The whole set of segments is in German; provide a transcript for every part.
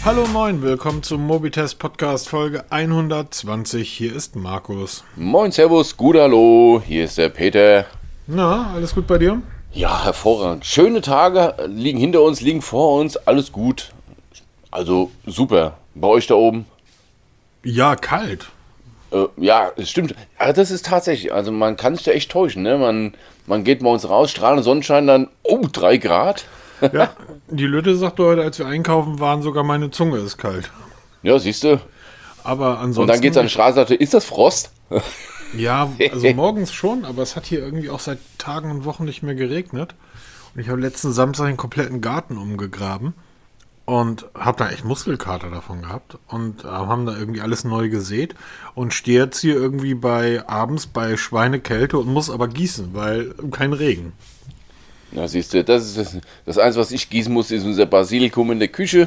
Hallo moin, willkommen zum Mobitest Podcast Folge 120. Hier ist Markus. Moin, servus, gut, hallo, hier ist der Peter. Na, alles gut bei dir? Ja, hervorragend. Schöne Tage liegen hinter uns, liegen vor uns, alles gut. Also super. Bei euch da oben? Ja, kalt. Ja, es stimmt. Ja, das ist tatsächlich, also man kann sich da echt täuschen, ne? Man geht morgens raus, strahlender Sonnenschein, dann, 3 Grad. Ja, die Lütte sagte heute, als wir einkaufen waren, sogar meine Zunge ist kalt. Ja, siehst du. Aber ansonsten... Und dann geht's an die Straße und sagt, ist das Frost? Ja, also morgens schon, aber es hat hier irgendwie auch seit Tagen und Wochen nicht mehr geregnet. Und ich habe letzten Samstag den kompletten Garten umgegraben und habe da echt Muskelkater davon gehabt. Und haben da irgendwie alles neu gesät und stehe jetzt hier irgendwie abends bei Schweinekälte und muss aber gießen, weil kein Regen. Ja, siehst du, das ist das Einzige, was ich gießen muss, ist unser Basilikum in der Küche.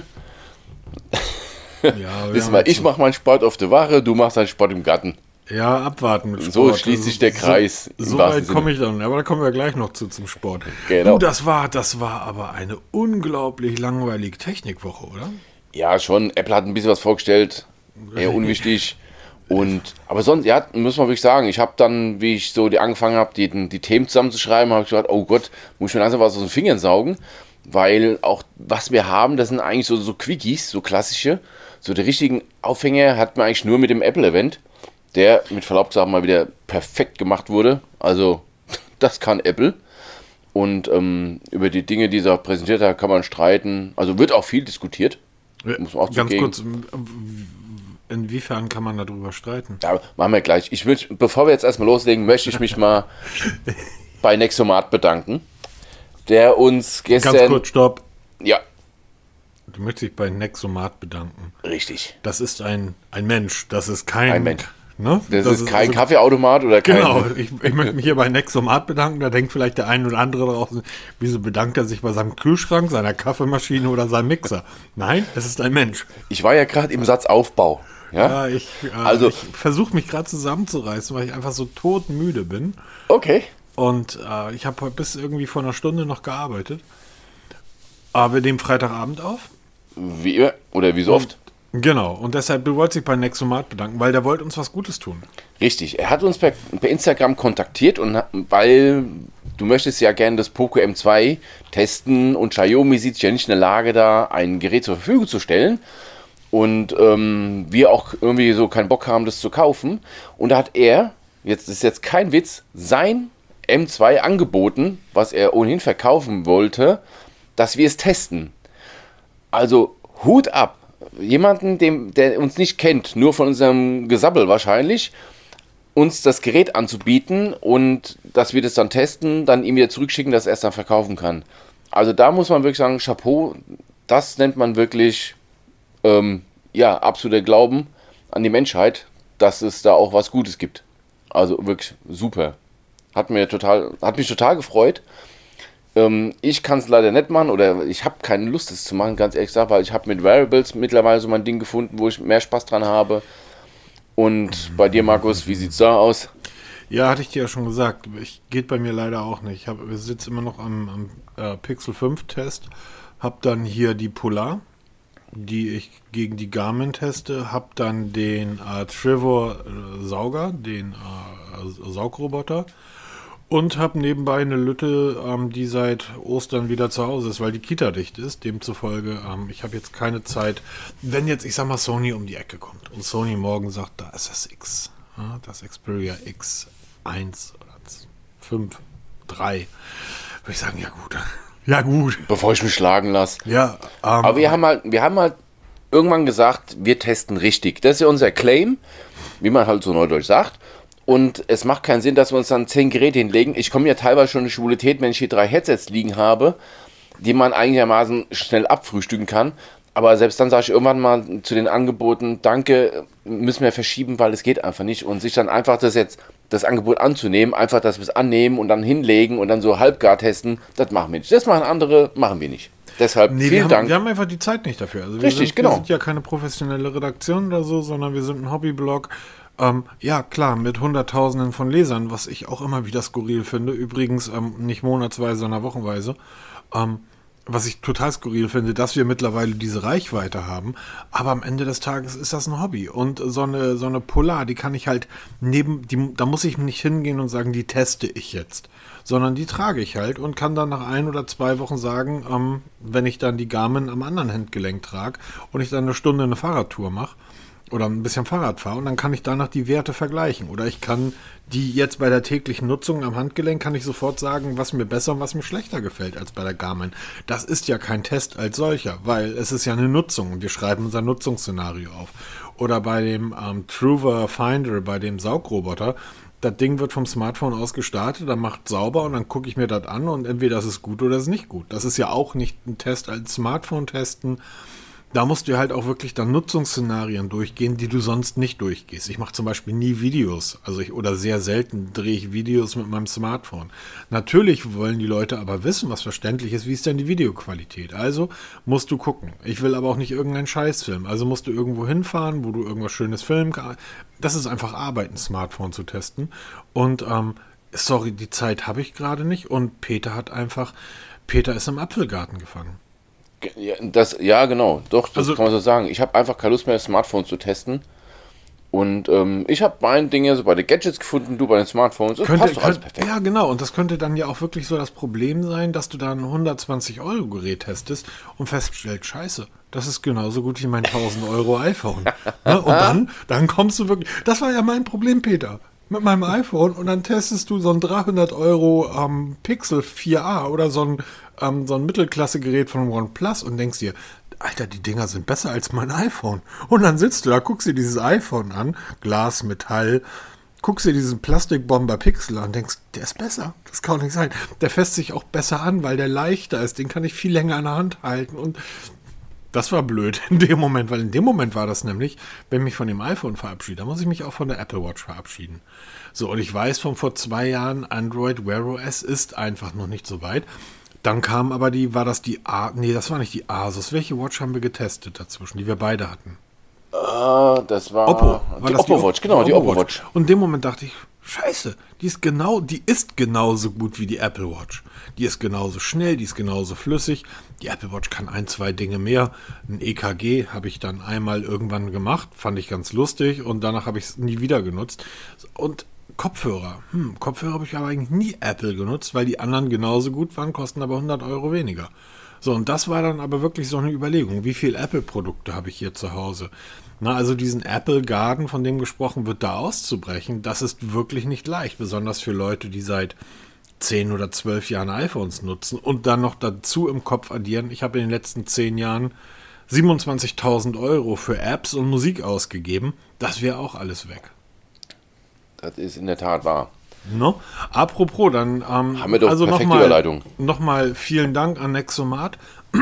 Ja, Wissen wir, ich mache meinen Sport auf der Wache, du machst deinen Sport im Garten. Ja, abwarten mit Sport. So schließt sich der Kreis. So weit komme ich dann, aber da kommen wir gleich noch zum Sport. Genau. Das war aber eine unglaublich langweilige Technikwoche, oder? Ja, schon. Apple hat ein bisschen was vorgestellt. Eher unwichtig. Aber sonst, ja, muss man wirklich sagen, ich habe dann, wie ich so angefangen habe, die Themen zusammenzuschreiben, habe ich gedacht, oh Gott, muss ich mir langsam was aus den Fingern saugen. Weil auch, was wir haben, das sind eigentlich so Quickies, so klassische. So der richtigen Aufhänger hat man eigentlich nur mit dem Apple-Event, der mit Verlaub zu sagen mal wieder perfekt gemacht wurde. Also, das kann Apple. Und über die Dinge, die er präsentiert hat, kann man streiten. Also wird auch viel diskutiert. Muss man auch Ganz kurz, inwiefern kann man darüber streiten? Ja, machen wir gleich. Bevor wir jetzt erstmal loslegen, möchte ich mich mal bei Nexomat bedanken, der uns gestern... Ganz kurz, stopp. Ja. Du möchtest dich bei Nexomat bedanken. Richtig. Das ist ein Mensch, das ist kein... Ein Mensch. Ne? Das ist kein Kaffeeautomat oder kein... Genau, ich möchte mich hier bei Nexomat bedanken. Da denkt vielleicht der ein oder andere draußen, wieso bedankt er sich bei seinem Kühlschrank, seiner Kaffeemaschine oder seinem Mixer? Nein, es ist ein Mensch. Ich war ja gerade im Satzaufbau. Ja, ich versuche mich gerade zusammenzureißen, weil ich einfach so todmüde bin. Okay. Und ich habe heute bis irgendwie vor einer Stunde noch gearbeitet. Aber wir nehmen Freitagabend auf. Wie immer oder wie so oft. Genau, und deshalb, du wolltest dich bei Nexomat bedanken, weil der wollte uns was Gutes tun. Richtig, er hat uns per Instagram kontaktiert, weil du möchtest ja gerne das Poco M2 testen und Xiaomi sieht sich ja nicht in der Lage, da ein Gerät zur Verfügung zu stellen. Und wir auch irgendwie so keinen Bock haben, das zu kaufen. Und da hat er, das ist jetzt kein Witz, sein M2 angeboten, was er ohnehin verkaufen wollte, dass wir es testen. Also Hut ab. Jemanden, der uns nicht kennt, nur von unserem Gesabbel wahrscheinlich, uns das Gerät anzubieten und dass wir das dann testen, dann ihm wieder zurückschicken, dass er es dann verkaufen kann. Also da muss man wirklich sagen, Chapeau, das nennt man wirklich... absoluter Glauben an die Menschheit, dass es da auch was Gutes gibt. Also wirklich super. Hat mich total gefreut. Ich kann es leider nicht machen oder ich habe keine Lust, es zu machen, ganz ehrlich gesagt, weil ich habe mit Wearables mittlerweile so mein Ding gefunden, wo ich mehr Spaß dran habe. Und bei dir, Markus, wie sieht's da aus? Ja, hatte ich dir ja schon gesagt. Geht bei mir leider auch nicht. Wir sitzen immer noch am Pixel 5 Test. Hab dann hier die Polar, die ich gegen die Garmin teste, habe dann den Trevor Sauger, den Saugroboter und habe nebenbei eine Lütte, die seit Ostern wieder zu Hause ist, weil die Kita dicht ist. Demzufolge, ich habe jetzt keine Zeit, wenn jetzt, ich sag mal, Sony um die Ecke kommt und Sony morgen sagt, da ist das X, das Xperia X1 oder 5, 3, würde ich sagen, ja gut. Ja, gut. Bevor ich mich schlagen lasse. Ja, aber wir haben halt irgendwann gesagt, wir testen richtig. Das ist ja unser Claim, wie man halt so neudeutsch sagt. Und es macht keinen Sinn, dass wir uns dann 10 Geräte hinlegen. Ich komme ja teilweise schon in die Schwulität, wenn ich hier 3 Headsets liegen habe, die man einigermaßen schnell abfrühstücken kann. Aber selbst dann sage ich irgendwann mal zu den Angeboten, danke, müssen wir verschieben, weil es geht einfach nicht. Und sich dann einfach das Angebot anzunehmen, einfach, dass wir es annehmen und dann hinlegen und dann so halbgar testen, das machen wir nicht. Das machen andere, machen wir nicht. Deshalb vielen Dank. Wir haben einfach die Zeit nicht dafür. Also wir sind ja keine professionelle Redaktion oder so, sondern wir sind ein Hobbyblog. Ja, klar, mit Hunderttausenden von Lesern, was ich auch immer wieder skurril finde. Übrigens nicht monatsweise, sondern wochenweise. was ich total skurril finde, dass wir mittlerweile diese Reichweite haben, aber am Ende des Tages ist das ein Hobby. Und so eine Polar, die kann ich halt da muss ich nicht hingehen und sagen, die teste ich jetzt, sondern die trage ich halt und kann dann nach 1 oder 2 Wochen sagen, wenn ich dann die Garmin am anderen Handgelenk trage und ich dann eine Stunde eine Fahrradtour mache, oder ein bisschen Fahrrad fahre und dann kann ich danach die Werte vergleichen. Oder ich kann die jetzt bei der täglichen Nutzung am Handgelenk, kann ich sofort sagen, was mir besser und was mir schlechter gefällt als bei der Garmin. Das ist ja kein Test als solcher, weil es ist ja eine Nutzung und wir schreiben unser Nutzungsszenario auf. Oder bei dem Truver Finder, bei dem Saugroboter, das Ding wird vom Smartphone aus gestartet, dann macht sauber und dann gucke ich mir das an und entweder ist es gut oder ist es nicht gut. Das ist ja auch nicht ein Test als Smartphone testen. Da musst du halt auch wirklich dann Nutzungsszenarien durchgehen, die du sonst nicht durchgehst. Ich mache zum Beispiel nie Videos, oder sehr selten drehe ich Videos mit meinem Smartphone. Natürlich wollen die Leute aber wissen, was verständlich ist, wie ist denn die Videoqualität. Also musst du gucken. Ich will aber auch nicht irgendeinen Scheißfilm. Also musst du irgendwo hinfahren, wo du irgendwas Schönes filmen kannst. Das ist einfach Arbeit, ein Smartphone zu testen. Und sorry, die Zeit habe ich gerade nicht. Und Peter ist im Apfelgarten gefangen. Ja, genau. Doch, das Also, kann man so sagen. Ich habe einfach keine Lust mehr, das Smartphone zu testen. Und ich habe mein Ding ja so bei den Gadgets gefunden, du bei den Smartphones. Das passt doch alles perfekt. Ja, genau. Und das könnte dann ja auch wirklich so das Problem sein, dass du da ein 120-Euro-Gerät testest und feststellst, scheiße, das ist genauso gut wie mein 1000-Euro-iPhone. Ne? Und dann kommst du wirklich... Das war ja mein Problem, Peter. Mit meinem iPhone und dann testest du so ein 300 Euro Pixel 4a oder so ein Mittelklasse-Gerät von OnePlus und denkst dir, Alter, die Dinger sind besser als mein iPhone. Und dann sitzt du da, guckst dir dieses iPhone an, Glas, Metall, guckst dir diesen Plastikbomber Pixel an und denkst, der ist besser. Das kann doch nicht sein. Der fässt sich auch besser an, weil der leichter ist. Den kann ich viel länger in der Hand halten und das war blöd in dem Moment, weil in dem Moment war das nämlich, wenn ich mich von dem iPhone verabschiede, dann muss ich mich auch von der Apple Watch verabschieden. So, und ich weiß von vor 2 Jahren, Android Wear OS ist einfach noch nicht so weit. Dann kam aber das war nicht die Asus. Welche Watch haben wir getestet dazwischen, die wir beide hatten? Das war Oppo. die Oppo Watch, genau, die Oppo Watch. Und in dem Moment dachte ich, scheiße, die ist genauso gut wie die Apple Watch. Die ist genauso schnell, die ist genauso flüssig. Die Apple Watch kann 1, 2 Dinge mehr. Ein EKG habe ich dann einmal irgendwann gemacht, fand ich ganz lustig und danach habe ich es nie wieder genutzt. Und Kopfhörer habe ich aber eigentlich nie Apple genutzt, weil die anderen genauso gut waren, kosten aber 100 Euro weniger. So, und das war dann aber wirklich so eine Überlegung. Wie viele Apple-Produkte habe ich hier zu Hause? Na, also diesen Apple Garden, von dem gesprochen wird, da auszubrechen, das ist wirklich nicht leicht. Besonders für Leute, die seit 10 oder 12 Jahren iPhones nutzen und dann noch dazu im Kopf addieren. Ich habe in den letzten 10 Jahren 27.000 Euro für Apps und Musik ausgegeben. Das wäre auch alles weg. Das ist in der Tat wahr. No? Apropos, dann haben wir doch also perfekte Überleitung. Nochmal vielen Dank an Nexomat.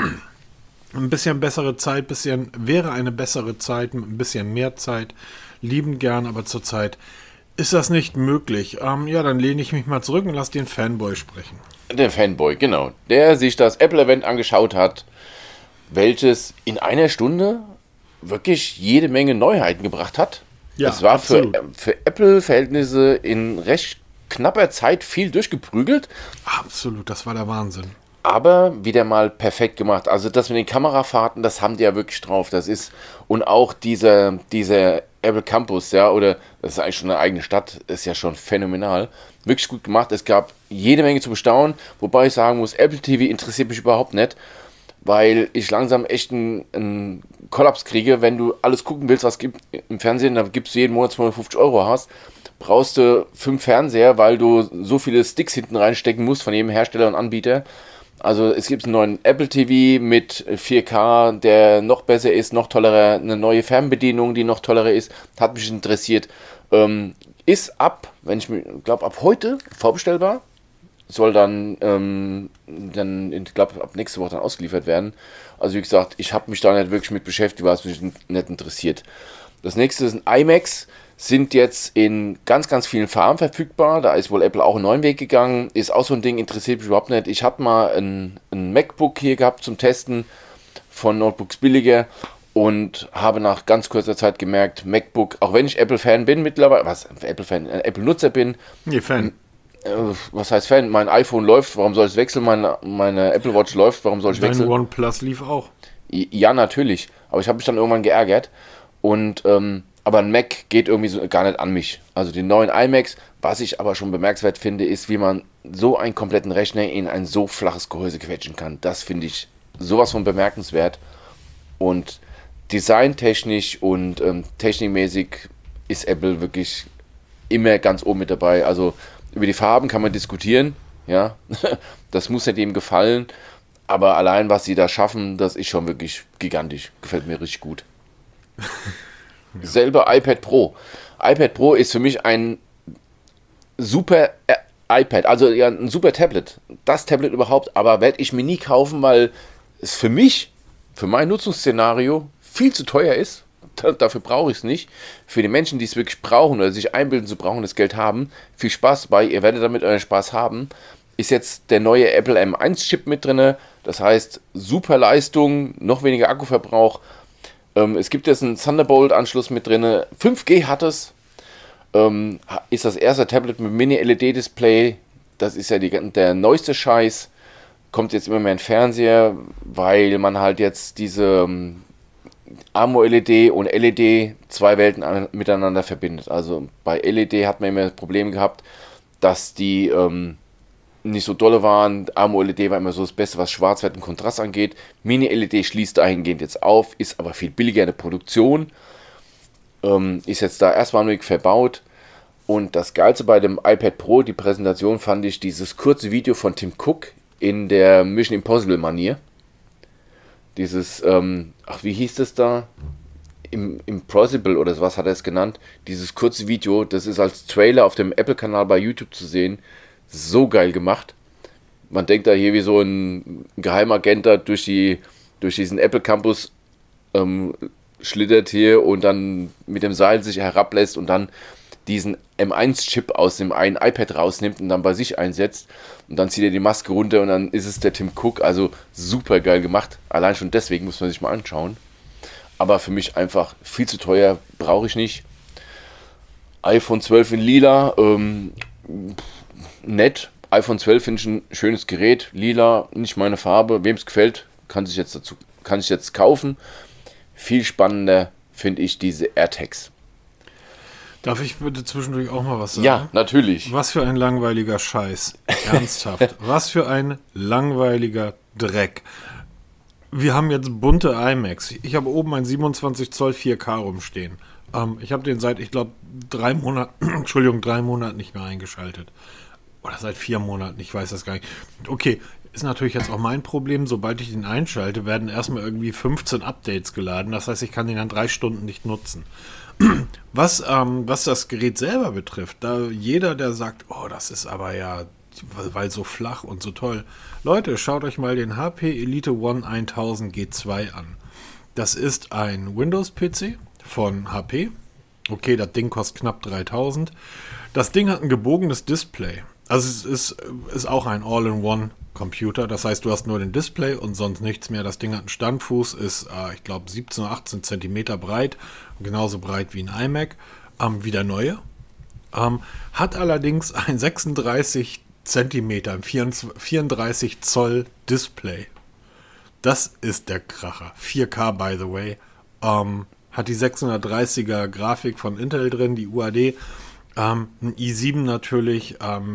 Ein bisschen bessere Zeit, wäre eine bessere Zeit, mit ein bisschen mehr Zeit. Lieben gern, aber zurzeit ist das nicht möglich. Ja, dann lehne ich mich mal zurück und lasse den Fanboy sprechen. Der Fanboy, genau. Der sich das Apple-Event angeschaut hat, welches in einer Stunde wirklich jede Menge Neuheiten gebracht hat. Ja, es war absolut. für Apple-Verhältnisse in recht knapper Zeit viel durchgeprügelt. Absolut, das war der Wahnsinn. Aber wieder mal perfekt gemacht. Also das mit den Kamerafahrten, das haben die ja wirklich drauf. Das ist, und auch dieser Apple Campus, ja, oder das ist eigentlich schon eine eigene Stadt, ist ja schon phänomenal. Wirklich gut gemacht. Es gab jede Menge zu bestaunen, wobei ich sagen muss, Apple TV interessiert mich überhaupt nicht, weil ich langsam echt einen Kollaps kriege, wenn du alles gucken willst, was gibt im Fernsehen, da gibst du jeden Monat 250 Euro hast, brauchst du 5 Fernseher, weil du so viele Sticks hinten reinstecken musst von jedem Hersteller und Anbieter. Also es gibt einen neuen Apple TV mit 4K, der noch besser ist, noch tollerer, eine neue Fernbedienung, die noch tollerer ist, hat mich interessiert. Ist ab heute vorbestellbar. Soll dann ich glaube, ab nächste Woche dann ausgeliefert werden. Also wie gesagt, ich habe mich da nicht wirklich mit beschäftigt, weil es mich nicht interessiert. Das nächste ist ein iMacs, sind jetzt in ganz, ganz vielen Farben verfügbar. Da ist wohl Apple auch einen neuen Weg gegangen. Ist auch so ein Ding, interessiert mich überhaupt nicht. Ich hatte mal ein MacBook hier gehabt zum Testen von Notebooks billiger und habe nach ganz kurzer Zeit gemerkt, MacBook, auch wenn ich Apple-Fan bin mittlerweile, Apple-Nutzer bin, Nee, Fan. Was heißt Fan? Mein iPhone läuft, warum soll ich wechseln? Meine Apple Watch läuft, warum soll ich Dein wechseln? OnePlus lief auch. Ja, natürlich. Aber ich habe mich dann irgendwann geärgert. Und, aber ein Mac geht irgendwie so gar nicht an mich. Also die neuen iMacs, was ich aber schon bemerkenswert finde, ist, wie man so einen kompletten Rechner in ein so flaches Gehäuse quetschen kann. Das finde ich sowas von bemerkenswert. Und designtechnisch und technikmäßig ist Apple wirklich immer ganz oben mit dabei. Also über die Farben kann man diskutieren, ja. Das muss nicht jedem gefallen. Aber allein, was sie da schaffen, das ist schon wirklich gigantisch. Gefällt mir richtig gut. Ja. Selber iPad Pro. iPad Pro ist für mich ein super iPad, also ja, ein super Tablet. Das Tablet überhaupt, aber werde ich mir nie kaufen, weil es für mich, für mein Nutzungsszenario, viel zu teuer ist. Dafür brauche ich es nicht. Für die Menschen, die es wirklich brauchen oder sich einbilden zu brauchen, das Geld haben, viel Spaß dabei. Ihr werdet damit euren Spaß haben. Ist jetzt der neue Apple M1 Chip mit drin. Das heißt, super Leistung, noch weniger Akkuverbrauch. Es gibt jetzt einen Thunderbolt-Anschluss mit drin. 5G hat es. Ist das erste Tablet mit Mini-LED-Display. Das ist ja der neueste Scheiß. Kommt jetzt immer mehr in Fernseher, weil man halt jetzt diese AMOLED und LED zwei Welten miteinander verbindet. Also bei LED hat man immer das Problem gehabt, dass die nicht so dolle waren. AMOLED war immer so das Beste, was Schwarzwert und Kontrast angeht. Mini-LED schließt dahingehend jetzt auf, ist aber viel billiger in der Produktion. Ist jetzt da erstmalig verbaut. Und das Geilste bei dem iPad Pro, die Präsentation, fand ich dieses kurze Video von Tim Cook in der Mission Impossible Manier. Dieses, wie hieß das da? Impossible oder sowas hat er es genannt. Dieses kurze Video, das ist als Trailer auf dem Apple-Kanal bei YouTube zu sehen. So geil gemacht. Man denkt da hier wie so ein Geheimagent da durch diesen Apple Campus schlittert hier und dann mit dem Seil sich herablässt und dann diesen M1-Chip aus dem einen iPad rausnimmt und dann bei sich einsetzt und dann zieht er die Maske runter und dann ist es der Tim Cook, also super geil gemacht. Allein schon deswegen muss man sich mal anschauen. Aber für mich einfach viel zu teuer, brauche ich nicht. iPhone 12 in lila, nett. iPhone 12 finde ich ein schönes Gerät, lila, nicht meine Farbe. Wem es gefällt, kann sich jetzt kaufen. Viel spannender finde ich diese AirTags. Darf ich bitte zwischendurch auch mal was sagen? Ja, natürlich. Was für ein langweiliger Scheiß. Ernsthaft. Was für ein langweiliger Dreck. Wir haben jetzt bunte iMacs. Ich habe oben ein 27 Zoll 4K rumstehen. Ich habe den seit, ich glaube, 3 Monaten nicht mehr eingeschaltet. Oder seit 4 Monaten, ich weiß das gar nicht. Okay, ist natürlich jetzt auch mein Problem. Sobald ich den einschalte, werden erstmal irgendwie 15 Updates geladen. Das heißt, ich kann den dann 3 Stunden nicht nutzen. Was das Gerät selber betrifft, da jeder, der sagt, oh, das ist aber ja, weil so flach und so toll. Leute, schaut euch mal den HP Elite One 1000 G2 an. Das ist ein Windows-PC von HP. Okay, das Ding kostet knapp 3000. Das Ding hat ein gebogenes Display. Also es ist auch ein All-in-One-Computer. Das heißt, du hast nur den Display und sonst nichts mehr. Das Ding hat einen Standfuß, ist, ich glaube, 17 oder 18 Zentimeter breit. Genauso breit wie ein iMac. Wie der neue. Hat allerdings ein 36 Zentimeter, 34 Zoll Display. Das ist der Kracher. 4K, by the way. Hat die 630er Grafik von Intel drin, die UAD. Ein i7 natürlich.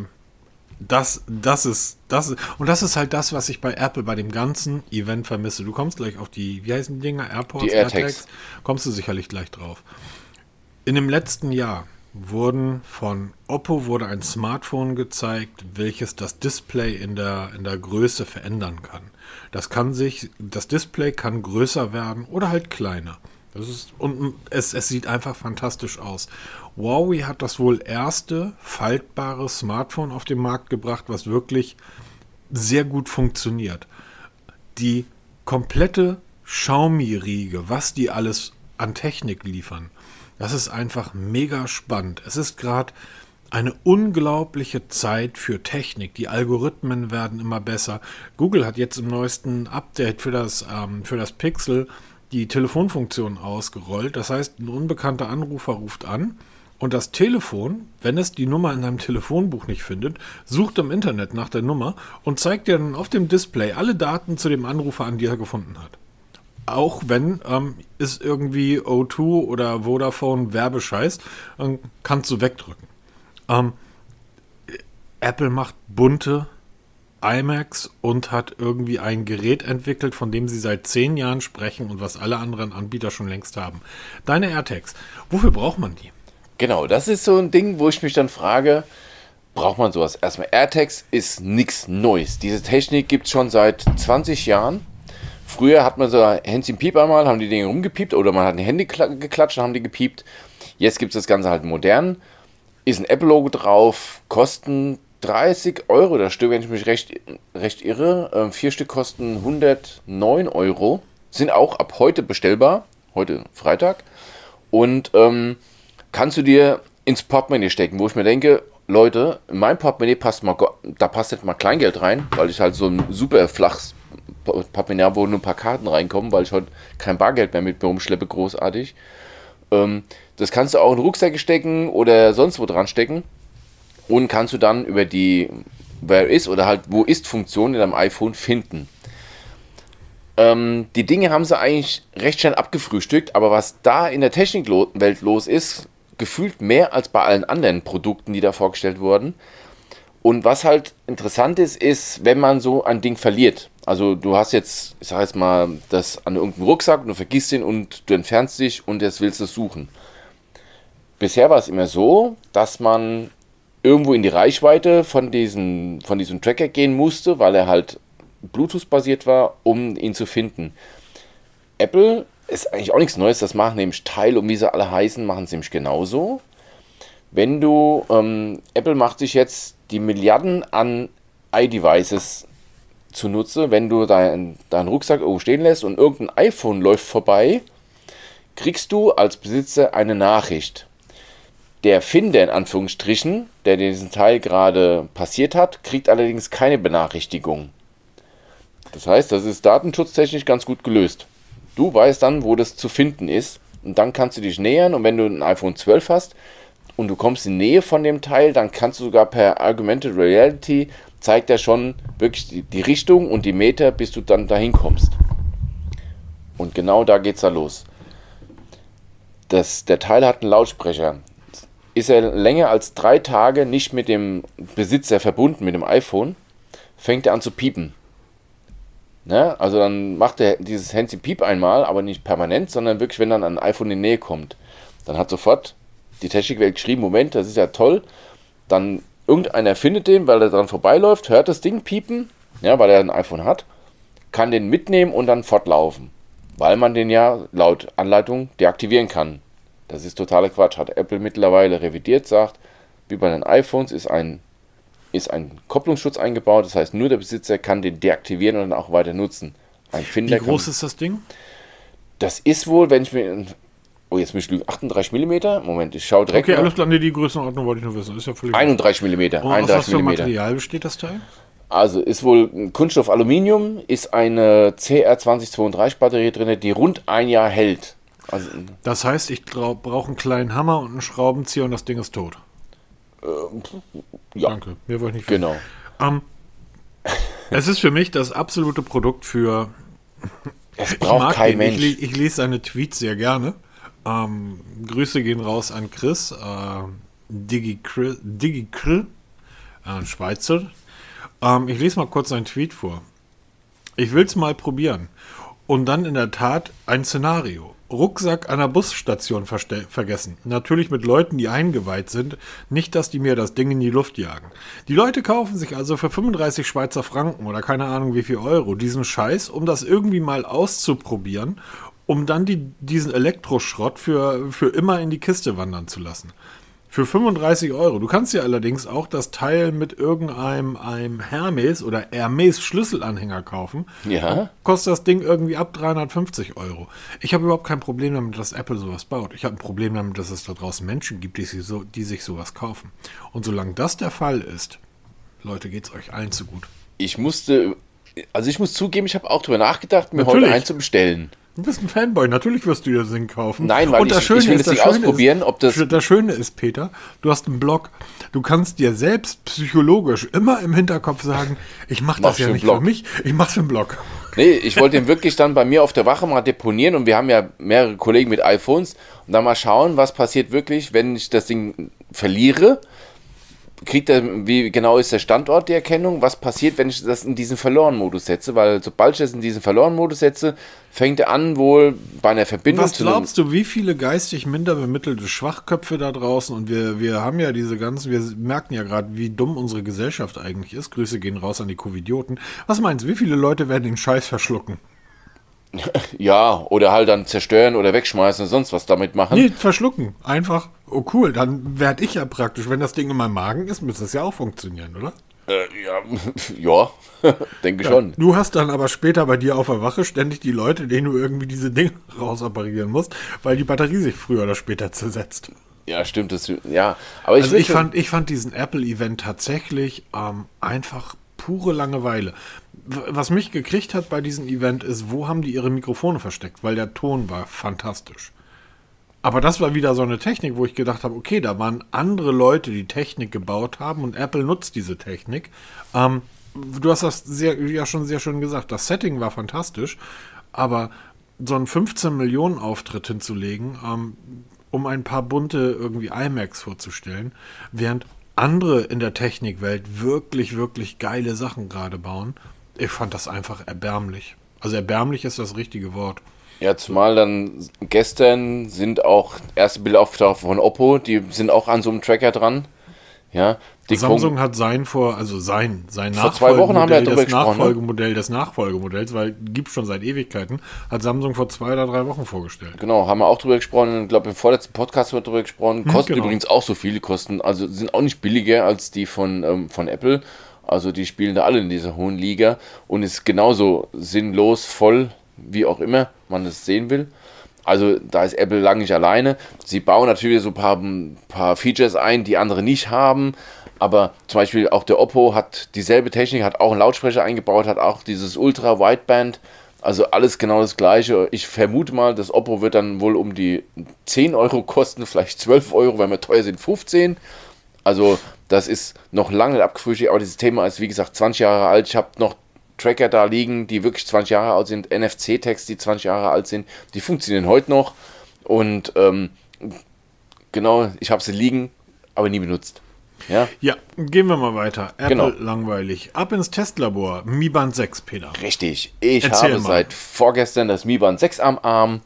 Das ist halt das, was ich bei Apple bei dem ganzen Event vermisse. Du kommst gleich auf die, wie heißen die Dinger? AirPods, die AirTags. Kommst du sicherlich gleich drauf. In dem letzten Jahr von Oppo wurde ein Smartphone gezeigt, welches das Display in der Größe verändern kann. Das Display kann größer werden oder halt kleiner. Es sieht einfach fantastisch aus. Huawei hat das wohl erste faltbare Smartphone auf den Markt gebracht, was wirklich sehr gut funktioniert. Die komplette Xiaomi-Riege, was die alles an Technik liefern, das ist einfach mega spannend. Es ist gerade eine unglaubliche Zeit für Technik. Die Algorithmen werden immer besser. Google hat jetzt im neuesten Update für das Pixel die Telefonfunktion ausgerollt. Das heißt, ein unbekannter Anrufer ruft an Und das Telefon, wenn es die Nummer in deinem Telefonbuch nicht findet, sucht im Internet nach der Nummer und zeigt dir dann auf dem Display alle Daten zu dem Anrufer an, die er gefunden hat. Auch wenn es irgendwie O2 oder Vodafone Werbescheiß, kannst du wegdrücken. Apple macht bunte iMacs und hat irgendwie ein Gerät entwickelt, von dem sie seit 10 Jahren sprechen und was alle anderen Anbieter schon längst haben. Deine AirTags, wofür braucht man die? Genau, das ist so ein Ding, wo ich mich dann frage, braucht man sowas? Erstmal, AirTags ist nichts Neues. Diese Technik gibt es schon seit 20 Jahren. Früher hat man so Hands Piep einmal, haben die Dinge rumgepiept oder man hat die Hände geklatscht und haben die gepiept. Jetzt gibt es das Ganze halt modern. Ist ein Apple-Logo drauf, kosten 30 Euro das Stück, wenn ich mich recht irre. 4 Stück kosten 109 Euro. Sind auch ab heute bestellbar. Heute Freitag. Und kannst du dir ins Portemonnaie stecken, wo ich mir denke, Leute, in mein Portemonnaie passt nicht mal Kleingeld rein, weil ich halt so ein super flaches Portemonnaie habe, wo nur ein paar Karten reinkommen, weil ich heute kein Bargeld mehr mit mir rumschleppe, großartig. Das kannst du auch in Rucksäcke stecken oder sonst wo dran stecken und kannst du dann über die Where is oder halt Wo ist Funktion in deinem iPhone finden. Die Dinge haben sie eigentlich recht schnell abgefrühstückt, aber was da in der Technikwelt los ist, gefühlt mehr als bei allen anderen Produkten, die da vorgestellt wurden. Und was halt interessant ist, wenn man so ein Ding verliert. Also du hast jetzt, ich sag jetzt mal, das an irgendeinem Rucksack und du vergisst ihn und du entfernst dich und jetzt willst du es suchen. Bisher war es immer so, dass man irgendwo in die Reichweite von diesem Tracker gehen musste, weil er halt Bluetooth-basiert war, um ihn zu finden. Apple ist eigentlich auch nichts Neues, das machen nämlich Tile und wie sie alle heißen, machen es nämlich genauso. Wenn du, Apple macht sich jetzt die Milliarden an iDevices zunutze, wenn du deinen Rucksack irgendwo stehen lässt und irgendein iPhone läuft vorbei, kriegst du als Besitzer eine Nachricht. Der Finder in Anführungsstrichen, der diesen Teil gerade passiert hat, kriegt allerdings keine Benachrichtigung. Das heißt, das ist datenschutztechnisch ganz gut gelöst. Du weißt dann, wo das zu finden ist und dann kannst du dich nähern und wenn du ein iPhone 12 hast und du kommst in Nähe von dem Teil, dann kannst du sogar per Augmented Reality, zeigt er schon wirklich die Richtung und die Meter, bis du dann dahin kommst. Und genau da geht's da los. Der Teil hat einen Lautsprecher. Ist er länger als 3 Tage nicht mit dem Besitzer verbunden, mit dem iPhone, fängt er an zu piepen. Ne? Also dann macht er dieses Handsy Piep einmal, aber nicht permanent, sondern wirklich, wenn dann ein iPhone in die Nähe kommt. Dann hat sofort die Technikwelt geschrieben, Moment, das ist ja toll. Dann irgendeiner findet den, weil er dran vorbeiläuft, hört das Ding piepen, ja, weil er ein iPhone hat, kann den mitnehmen und dann fortlaufen. Weil man den ja laut Anleitung deaktivieren kann. Das ist totaler Quatsch. Hat Apple mittlerweile revidiert, sagt, wie bei den iPhones ist ein Kopplungsschutz eingebaut. Das heißt, nur der Besitzer kann den deaktivieren und dann auch weiter nutzen. Wie groß ist das Ding? Das ist wohl, wenn ich mir... Oh, jetzt muss ich lügen. 38 mm? Moment, ich schaue direkt. Okay, alles klar, die Größenordnung wollte ich nur wissen. Ist ja völlig 31 mm. Und aus was für Material besteht das Teil? Also ist wohl ein Kunststoff Aluminium, ist eine CR2032 Batterie drin, die rund ein Jahr hält. Also, das heißt, ich brauche einen kleinen Hammer und einen Schraubenzieher und das Ding ist tot. Ja. Danke, mehr wollte ich nicht. Genau. Es ist für mich das absolute Produkt für... Es braucht kein Mensch. Ich lese seine Tweets sehr gerne. Grüße gehen raus an Chris. DigiCrill, Schweizer. Ich lese mal kurz seinen Tweet vor. Ich will es mal probieren. Und dann in der Tat ein Szenario. Rucksack an der Busstation vergessen. Natürlich mit Leuten, die eingeweiht sind. Nicht, dass die mir das Ding in die Luft jagen. Die Leute kaufen sich also für 35 Schweizer Franken oder keine Ahnung wie viel Euro diesen Scheiß, um das irgendwie mal auszuprobieren, um dann diesen Elektroschrott für immer in die Kiste wandern zu lassen. Für 35 Euro. Du kannst ja allerdings auch das Teil mit einem Hermes oder Hermes Schlüsselanhänger kaufen. Ja. Kostet das Ding irgendwie ab 350 Euro. Ich habe überhaupt kein Problem damit, dass Apple sowas baut. Ich habe ein Problem damit, dass es da draußen Menschen gibt, die sich sowas kaufen. Und solange das der Fall ist, Leute, geht's euch allen zu gut. Ich muss zugeben, ich habe auch drüber nachgedacht, mir heute einen zu bestellen. Du bist ein Fanboy, natürlich wirst du dir das Ding kaufen. Nein, weil und ich will das Ding ausprobieren, ob das... Das Schöne ist, Peter, du hast einen Blog. Du kannst dir selbst psychologisch immer im Hinterkopf sagen, ich mache das ja nicht für mich, ich mache es für einen Blog. Nee, ich wollte den wirklich dann bei mir auf der Wache mal deponieren und wir haben ja mehrere Kollegen mit iPhones und dann mal schauen, was passiert wirklich, wenn ich das Ding verliere. Wie genau ist der Standort der Erkennung? Was passiert, wenn ich das in diesen Verloren-Modus setze? Weil sobald ich das in diesen Verloren-Modus setze, fängt er an wohl bei einer Verbindung zu... Was glaubst du, wie viele geistig minder bemittelte Schwachköpfe da draußen, und wir haben ja diese ganzen, wir merken ja gerade, wie dumm unsere Gesellschaft eigentlich ist. Grüße gehen raus an die Covidioten. Was meinst du, wie viele Leute werden den Scheiß verschlucken? Ja, oder halt dann zerstören oder wegschmeißen und sonst was damit machen. Nee, verschlucken. Einfach, oh cool, dann werde ich ja praktisch, wenn das Ding in meinem Magen ist, müsste das ja auch funktionieren, oder? Ja, denke schon. Du hast dann aber später bei dir auf der Wache ständig die Leute, denen du irgendwie diese Dinge rausoperieren musst, weil die Batterie sich früher oder später zersetzt. Ja, stimmt. Ja, aber ich fand diesen Apple-Event tatsächlich einfach pure Langeweile. Was mich gekriegt hat bei diesem Event ist, wo haben die ihre Mikrofone versteckt? Weil der Ton war fantastisch. Aber das war wieder so eine Technik, wo ich gedacht habe, okay, da waren andere Leute, die Technik gebaut haben und Apple nutzt diese Technik. Du hast das schon sehr schön gesagt. Das Setting war fantastisch, aber so einen 15 Millionen Auftritt hinzulegen, um ein paar bunte irgendwie iMacs vorzustellen, während andere in der Technikwelt wirklich, wirklich geile Sachen gerade bauen. Ich fand das einfach erbärmlich. Also erbärmlich ist das richtige Wort. Ja, zumal dann gestern sind auch erste Bilder aufgetaucht von Oppo, die sind auch an so einem Tracker dran. Ja, Samsung hat sein vor 2 Wochen haben wir darüber gesprochen, des Nachfolgemodells, weil gibt es schon seit Ewigkeiten, hat Samsung vor 2 oder 3 Wochen vorgestellt. Genau, haben wir auch drüber gesprochen. Ich glaube, im vorletzten Podcast wird darüber gesprochen. Kosten übrigens auch so viel, also sind auch nicht billiger als die von Apple. Also die spielen da alle in dieser hohen Liga und ist genauso sinnlos, voll, wie auch immer man es sehen will. Also da ist Apple lange nicht alleine. Sie bauen natürlich so ein paar Features ein, die andere nicht haben. Aber zum Beispiel auch der Oppo hat dieselbe Technik, hat auch einen Lautsprecher eingebaut, hat auch dieses Ultra-Wideband. Also alles genau das Gleiche. Ich vermute mal, das Oppo wird dann wohl um die 10 Euro kosten, vielleicht 12 Euro, wenn wir teuer sind, 15. Also das ist noch lange nicht abgefrühstückt, aber dieses Thema ist wie gesagt 20 Jahre alt. Ich habe noch Tracker da liegen, die wirklich 20 Jahre alt sind, NFC-Tags, die 20 Jahre alt sind, die funktionieren heute noch und genau, ich habe sie liegen, aber nie benutzt. Ja, gehen wir mal weiter. Apple langweilig. Ab ins Testlabor. Mi Band 6, Peter. Richtig. Ich habe seit vorgestern das Mi Band 6 am Arm.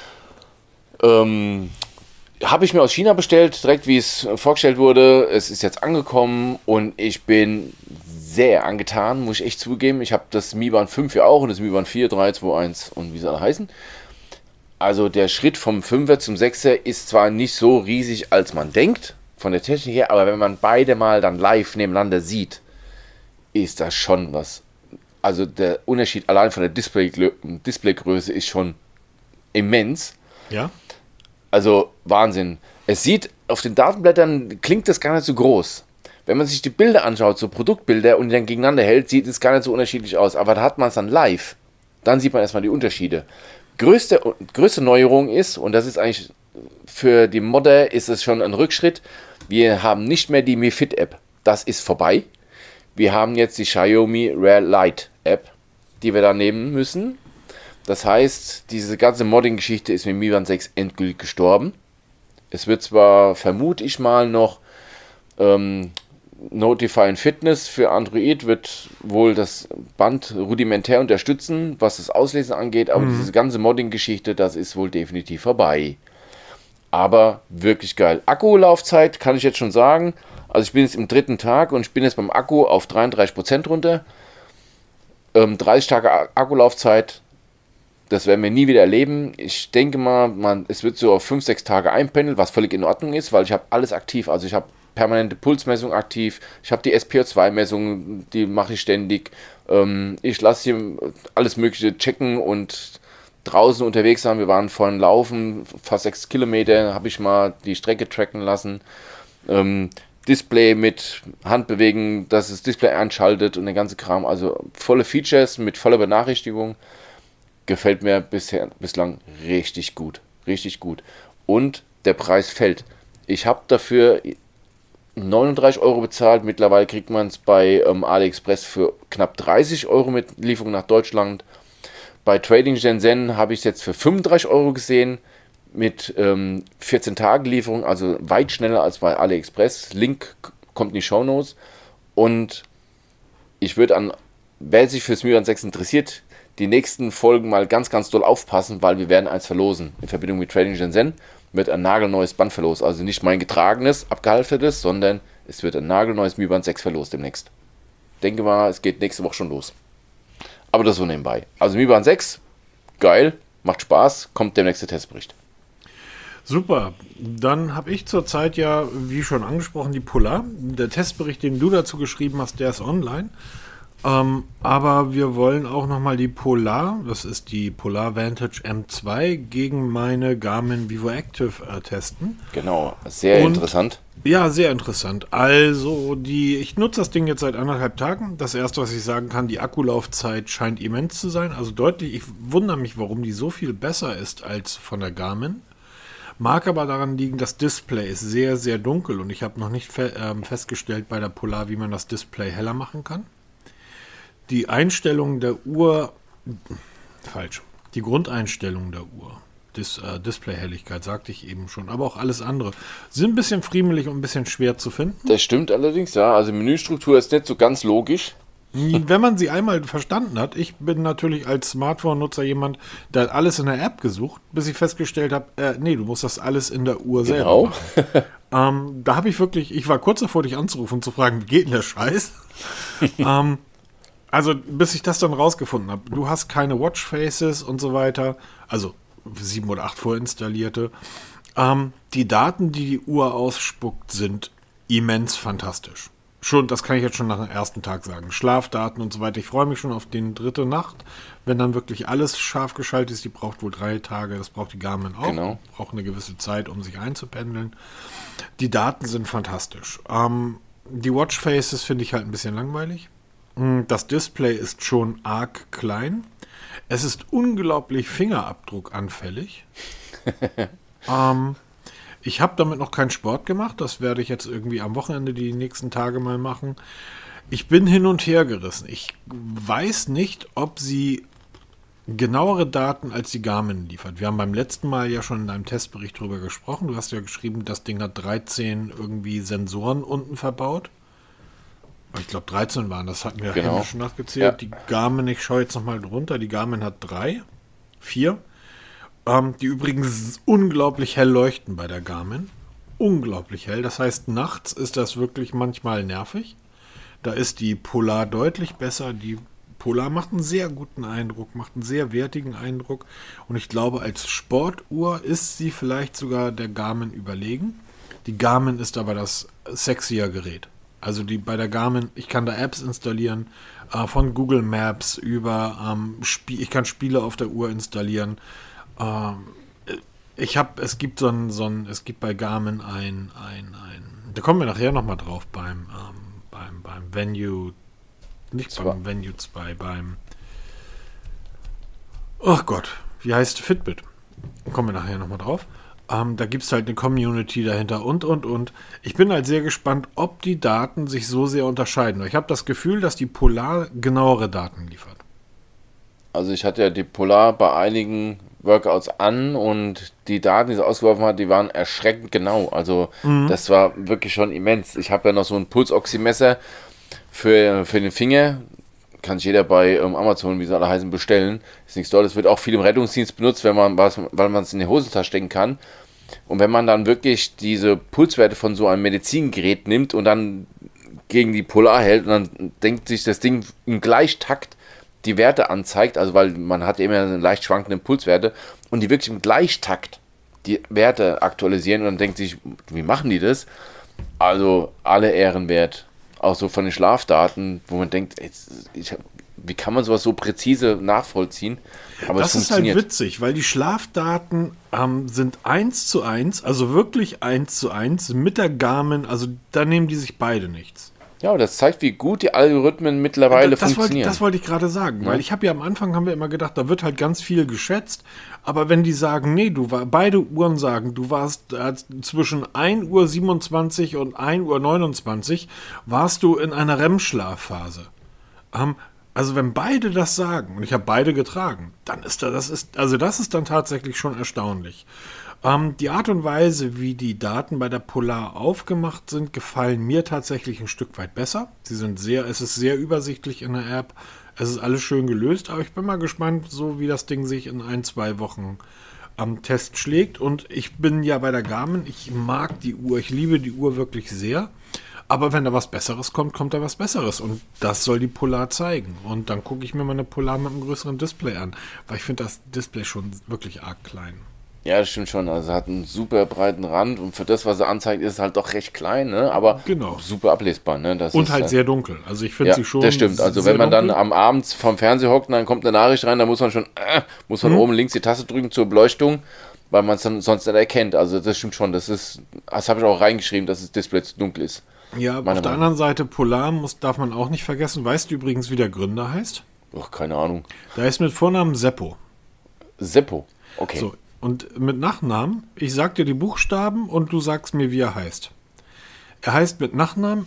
Habe ich mir aus China bestellt, direkt wie es vorgestellt wurde. Es ist jetzt angekommen und ich bin sehr angetan, muss ich echt zugeben. Ich habe das Mi Band 5 ja auch und das Mi Band 4, 3, 2, 1 und wie sie alle heißen. Also der Schritt vom 5er zum 6er ist zwar nicht so riesig, als man denkt, von der Technik her, aber wenn man beide mal dann live nebeneinander sieht, ist das schon was. Also der Unterschied allein von der Displaygröße ist schon immens. Ja. Also Wahnsinn. Es sieht, auf den Datenblättern klingt das gar nicht so groß. Wenn man sich die Bilder anschaut, so Produktbilder und die dann gegeneinander hält, sieht es gar nicht so unterschiedlich aus. Aber da hat man es dann live. Dann sieht man erstmal die Unterschiede. Größte Neuerung ist, und das ist eigentlich für die Modder ist es schon ein Rückschritt, wir haben nicht mehr die Mi Fit App. Das ist vorbei. Wir haben jetzt die Xiaomi Rare Light App, die wir da nehmen müssen. Das heißt, diese ganze Modding-Geschichte ist mit Mi Band 6 endgültig gestorben. Es wird zwar, vermute ich mal, noch Notify and Fitness für Android wird wohl das Band rudimentär unterstützen, was das Auslesen angeht, aber diese ganze Modding-Geschichte, das ist wohl definitiv vorbei. Aber wirklich geil. Akkulaufzeit kann ich jetzt schon sagen. Also ich bin jetzt im 3. Tag und ich bin jetzt beim Akku auf 33% runter. 30 Tage Akkulaufzeit, das werden wir nie wieder erleben. Ich denke mal, es wird so auf 5-6 Tage einpendeln, was völlig in Ordnung ist, weil ich habe alles aktiv. Also ich habe permanente Pulsmessung aktiv, ich habe die SpO2-Messung, die mache ich ständig. Ich lasse hier alles Mögliche checken und draußen unterwegs sein. Wir waren vorhin laufen, fast 6 Kilometer, habe ich mal die Strecke tracken lassen. Display mit Handbewegen, dass das Display einschaltet und der ganze Kram. Also volle Features mit voller Benachrichtigung. gefällt mir bislang richtig gut. Richtig gut. Und der Preis fällt. Ich habe dafür 39 Euro bezahlt. Mittlerweile kriegt man es bei AliExpress für knapp 30 Euro mit Lieferung nach Deutschland. Bei Trading Shenzhen habe ich es jetzt für 35 Euro gesehen. Mit 14 Tagen Lieferung, also weit schneller als bei AliExpress. Link kommt in die Shownotes. Und ich würde wer sich fürs Mi Band 6 interessiert, die nächsten Folgen mal ganz, ganz doll aufpassen, weil wir werden eins verlosen. In Verbindung mit Trading Shenzhen wird ein nagelneues Band verlost. Also nicht mein getragenes, abgehalftertes, sondern es wird ein nagelneues Mi Band 6 verlost demnächst. Denke mal, es geht nächste Woche schon los. Aber das so nebenbei. Also Mi Band 6, geil, macht Spaß, kommt der nächste Testbericht. Super, dann habe ich zurzeit ja, wie schon angesprochen, die Polar. Der Testbericht, den du dazu geschrieben hast, der ist online. Aber wir wollen auch nochmal die Polar, das ist die Polar Vantage M2, gegen meine Garmin Vivo Active testen. Genau, sehr interessant. Ja, sehr interessant. Also, ich nutze das Ding jetzt seit 1,5 Tagen. Das erste, was ich sagen kann, die Akkulaufzeit scheint immens zu sein. Also deutlich, ich wundere mich, warum die so viel besser ist als von der Garmin. Mag aber daran liegen, das Display ist sehr, sehr dunkel und ich habe noch nicht festgestellt bei der Polar, wie man das Display heller machen kann. Die Einstellung der Uhr, die Grundeinstellung der Uhr, Displayhelligkeit, sagte ich eben schon, aber auch alles andere, sind ein bisschen friemelig und ein bisschen schwer zu finden. Das stimmt allerdings, ja. Also Menüstruktur ist nicht so ganz logisch. Wenn man sie einmal verstanden hat, ich bin natürlich als Smartphone-Nutzer jemand, der hat alles in der App gesucht, bis ich festgestellt habe, nee, du musst das alles in der Uhr selber machen. Da habe ich war kurz davor, dich anzurufen und zu fragen, wie geht denn der Scheiß? Also, bis ich das dann rausgefunden habe. Du hast keine Watchfaces und so weiter, also 7 oder 8 vorinstallierte. Die Daten, die die Uhr ausspuckt, sind immens fantastisch. Schon, das kann ich jetzt schon nach dem ersten Tag sagen. Schlafdaten und so weiter. Ich freue mich schon auf die 3. Nacht, wenn dann wirklich alles scharf geschaltet ist. Die braucht wohl 3 Tage, das braucht die Garmin auch. Genau. Braucht eine gewisse Zeit, um sich einzupendeln. Die Daten sind fantastisch. Die Watchfaces finde ich halt ein bisschen langweilig. Das Display ist schon arg klein. Es ist unglaublich fingerabdruckanfällig. Ich habe damit noch keinen Sport gemacht. Das werde ich jetzt irgendwie am Wochenende die nächsten Tage mal machen. Ich bin hin und her gerissen. Ich weiß nicht, ob sie genauere Daten als die Garmin liefert. Wir haben beim letzten Mal ja schon in einem Testbericht drüber gesprochen. Du hast ja geschrieben, das Ding hat 13 irgendwie Sensoren unten verbaut. Ich glaube 13 waren, das hatten wir händisch schon nachgezählt. Ja. Die Garmin, ich schaue jetzt nochmal drunter, die Garmin hat 4. Die übrigens unglaublich hell leuchten bei der Garmin. Unglaublich hell. Das heißt, nachts ist das wirklich manchmal nervig. Da ist die Polar deutlich besser. Die Polar macht einen sehr guten Eindruck, macht einen sehr wertigen Eindruck. Und ich glaube, als Sportuhr ist sie vielleicht sogar der Garmin überlegen. Die Garmin ist aber das sexier Gerät. Also bei der Garmin, ich kann da Apps installieren, von Google Maps über, ich kann Spiele auf der Uhr installieren. Es gibt bei Garmin da kommen wir nachher nochmal drauf beim Venue, beim Venue 2, oh Gott, wie heißt Fitbit? Da kommen wir nachher nochmal drauf. Da gibt es halt eine Community dahinter und. Ich bin halt sehr gespannt, ob die Daten sich so sehr unterscheiden. Ich habe das Gefühl, dass die Polar genauere Daten liefert. Also ich hatte ja die Polar bei einigen Workouts an und die Daten, die sie ausgeworfen hat, die waren erschreckend genau. Also das war wirklich schon immens. Ich habe ja noch so ein Pulsoximesser für den Finger. Kann sich jeder bei Amazon, wie sie alle heißen, bestellen. Ist nichts Tolles. Wird auch viel im Rettungsdienst benutzt, weil man es in die Hosentasche stecken kann. Und wenn man dann wirklich diese Pulswerte von so einem Medizingerät nimmt und dann gegen die Polar hält und dann denkt sich das Ding im Gleichtakt die Werte anzeigt, also weil man hat immer eine leicht schwankende Pulswerte und die wirklich im Gleichtakt die Werte aktualisieren und dann denkt sich, wie machen die das? Also alle Ehren wert. Auch so von den Schlafdaten, wo man denkt, wie kann man sowas so präzise nachvollziehen? Aber das ist halt witzig, weil die Schlafdaten sind 1:1, also wirklich 1:1 mit der Garmin, also da nehmen die sich beide nichts. Ja, das zeigt, wie gut die Algorithmen mittlerweile funktionieren. Das wollte ich gerade sagen, weil ich habe ja am Anfang, haben wir immer gedacht, da wird halt ganz viel geschätzt, aber wenn die sagen, nee, beide Uhren sagen, du warst zwischen 1:27 und 1:29 warst du in einer REM-Schlafphase. Also wenn beide das sagen, und ich habe beide getragen, dann das ist dann tatsächlich schon erstaunlich. Die Art und Weise, wie die Daten bei der Polar aufgemacht sind, gefallen mir tatsächlich ein Stück weit besser. Es ist sehr übersichtlich in der App. Es ist alles schön gelöst, aber ich bin mal gespannt, so wie das Ding sich in 1-2 Wochen am Test schlägt. Und ich bin ja bei der Garmin, ich mag die Uhr, ich liebe die Uhr wirklich sehr. Aber wenn da was Besseres kommt, kommt da was Besseres. Und das soll die Polar zeigen. Und dann gucke ich mir mal eine Polar mit einem größeren Display an. Weil ich finde das Display schon wirklich arg klein. Ja, das stimmt schon. Also hat einen super breiten Rand und für das, was er anzeigt, ist es halt doch recht klein, ne? Aber genau, super ablesbar. Ne? Das und ist halt sehr dunkel. Also ich finde sie schon. Das stimmt. Also wenn man dann am Abend vom Fernseher hockt und dann kommt eine Nachricht rein, dann muss man schon oben links die Taste drücken zur Beleuchtung, weil man es dann sonst nicht erkennt. Also das stimmt schon. Das habe ich auch reingeschrieben, dass das Display zu dunkel ist. Ja, auf der anderen Seite, Polar darf man auch nicht vergessen. Weißt du übrigens, wie der Gründer heißt? Ach, keine Ahnung. Der heißt mit Vornamen Seppo. Seppo, okay. So, und mit Nachnamen, ich sag dir die Buchstaben und du sagst mir, wie er heißt. Er heißt mit Nachnamen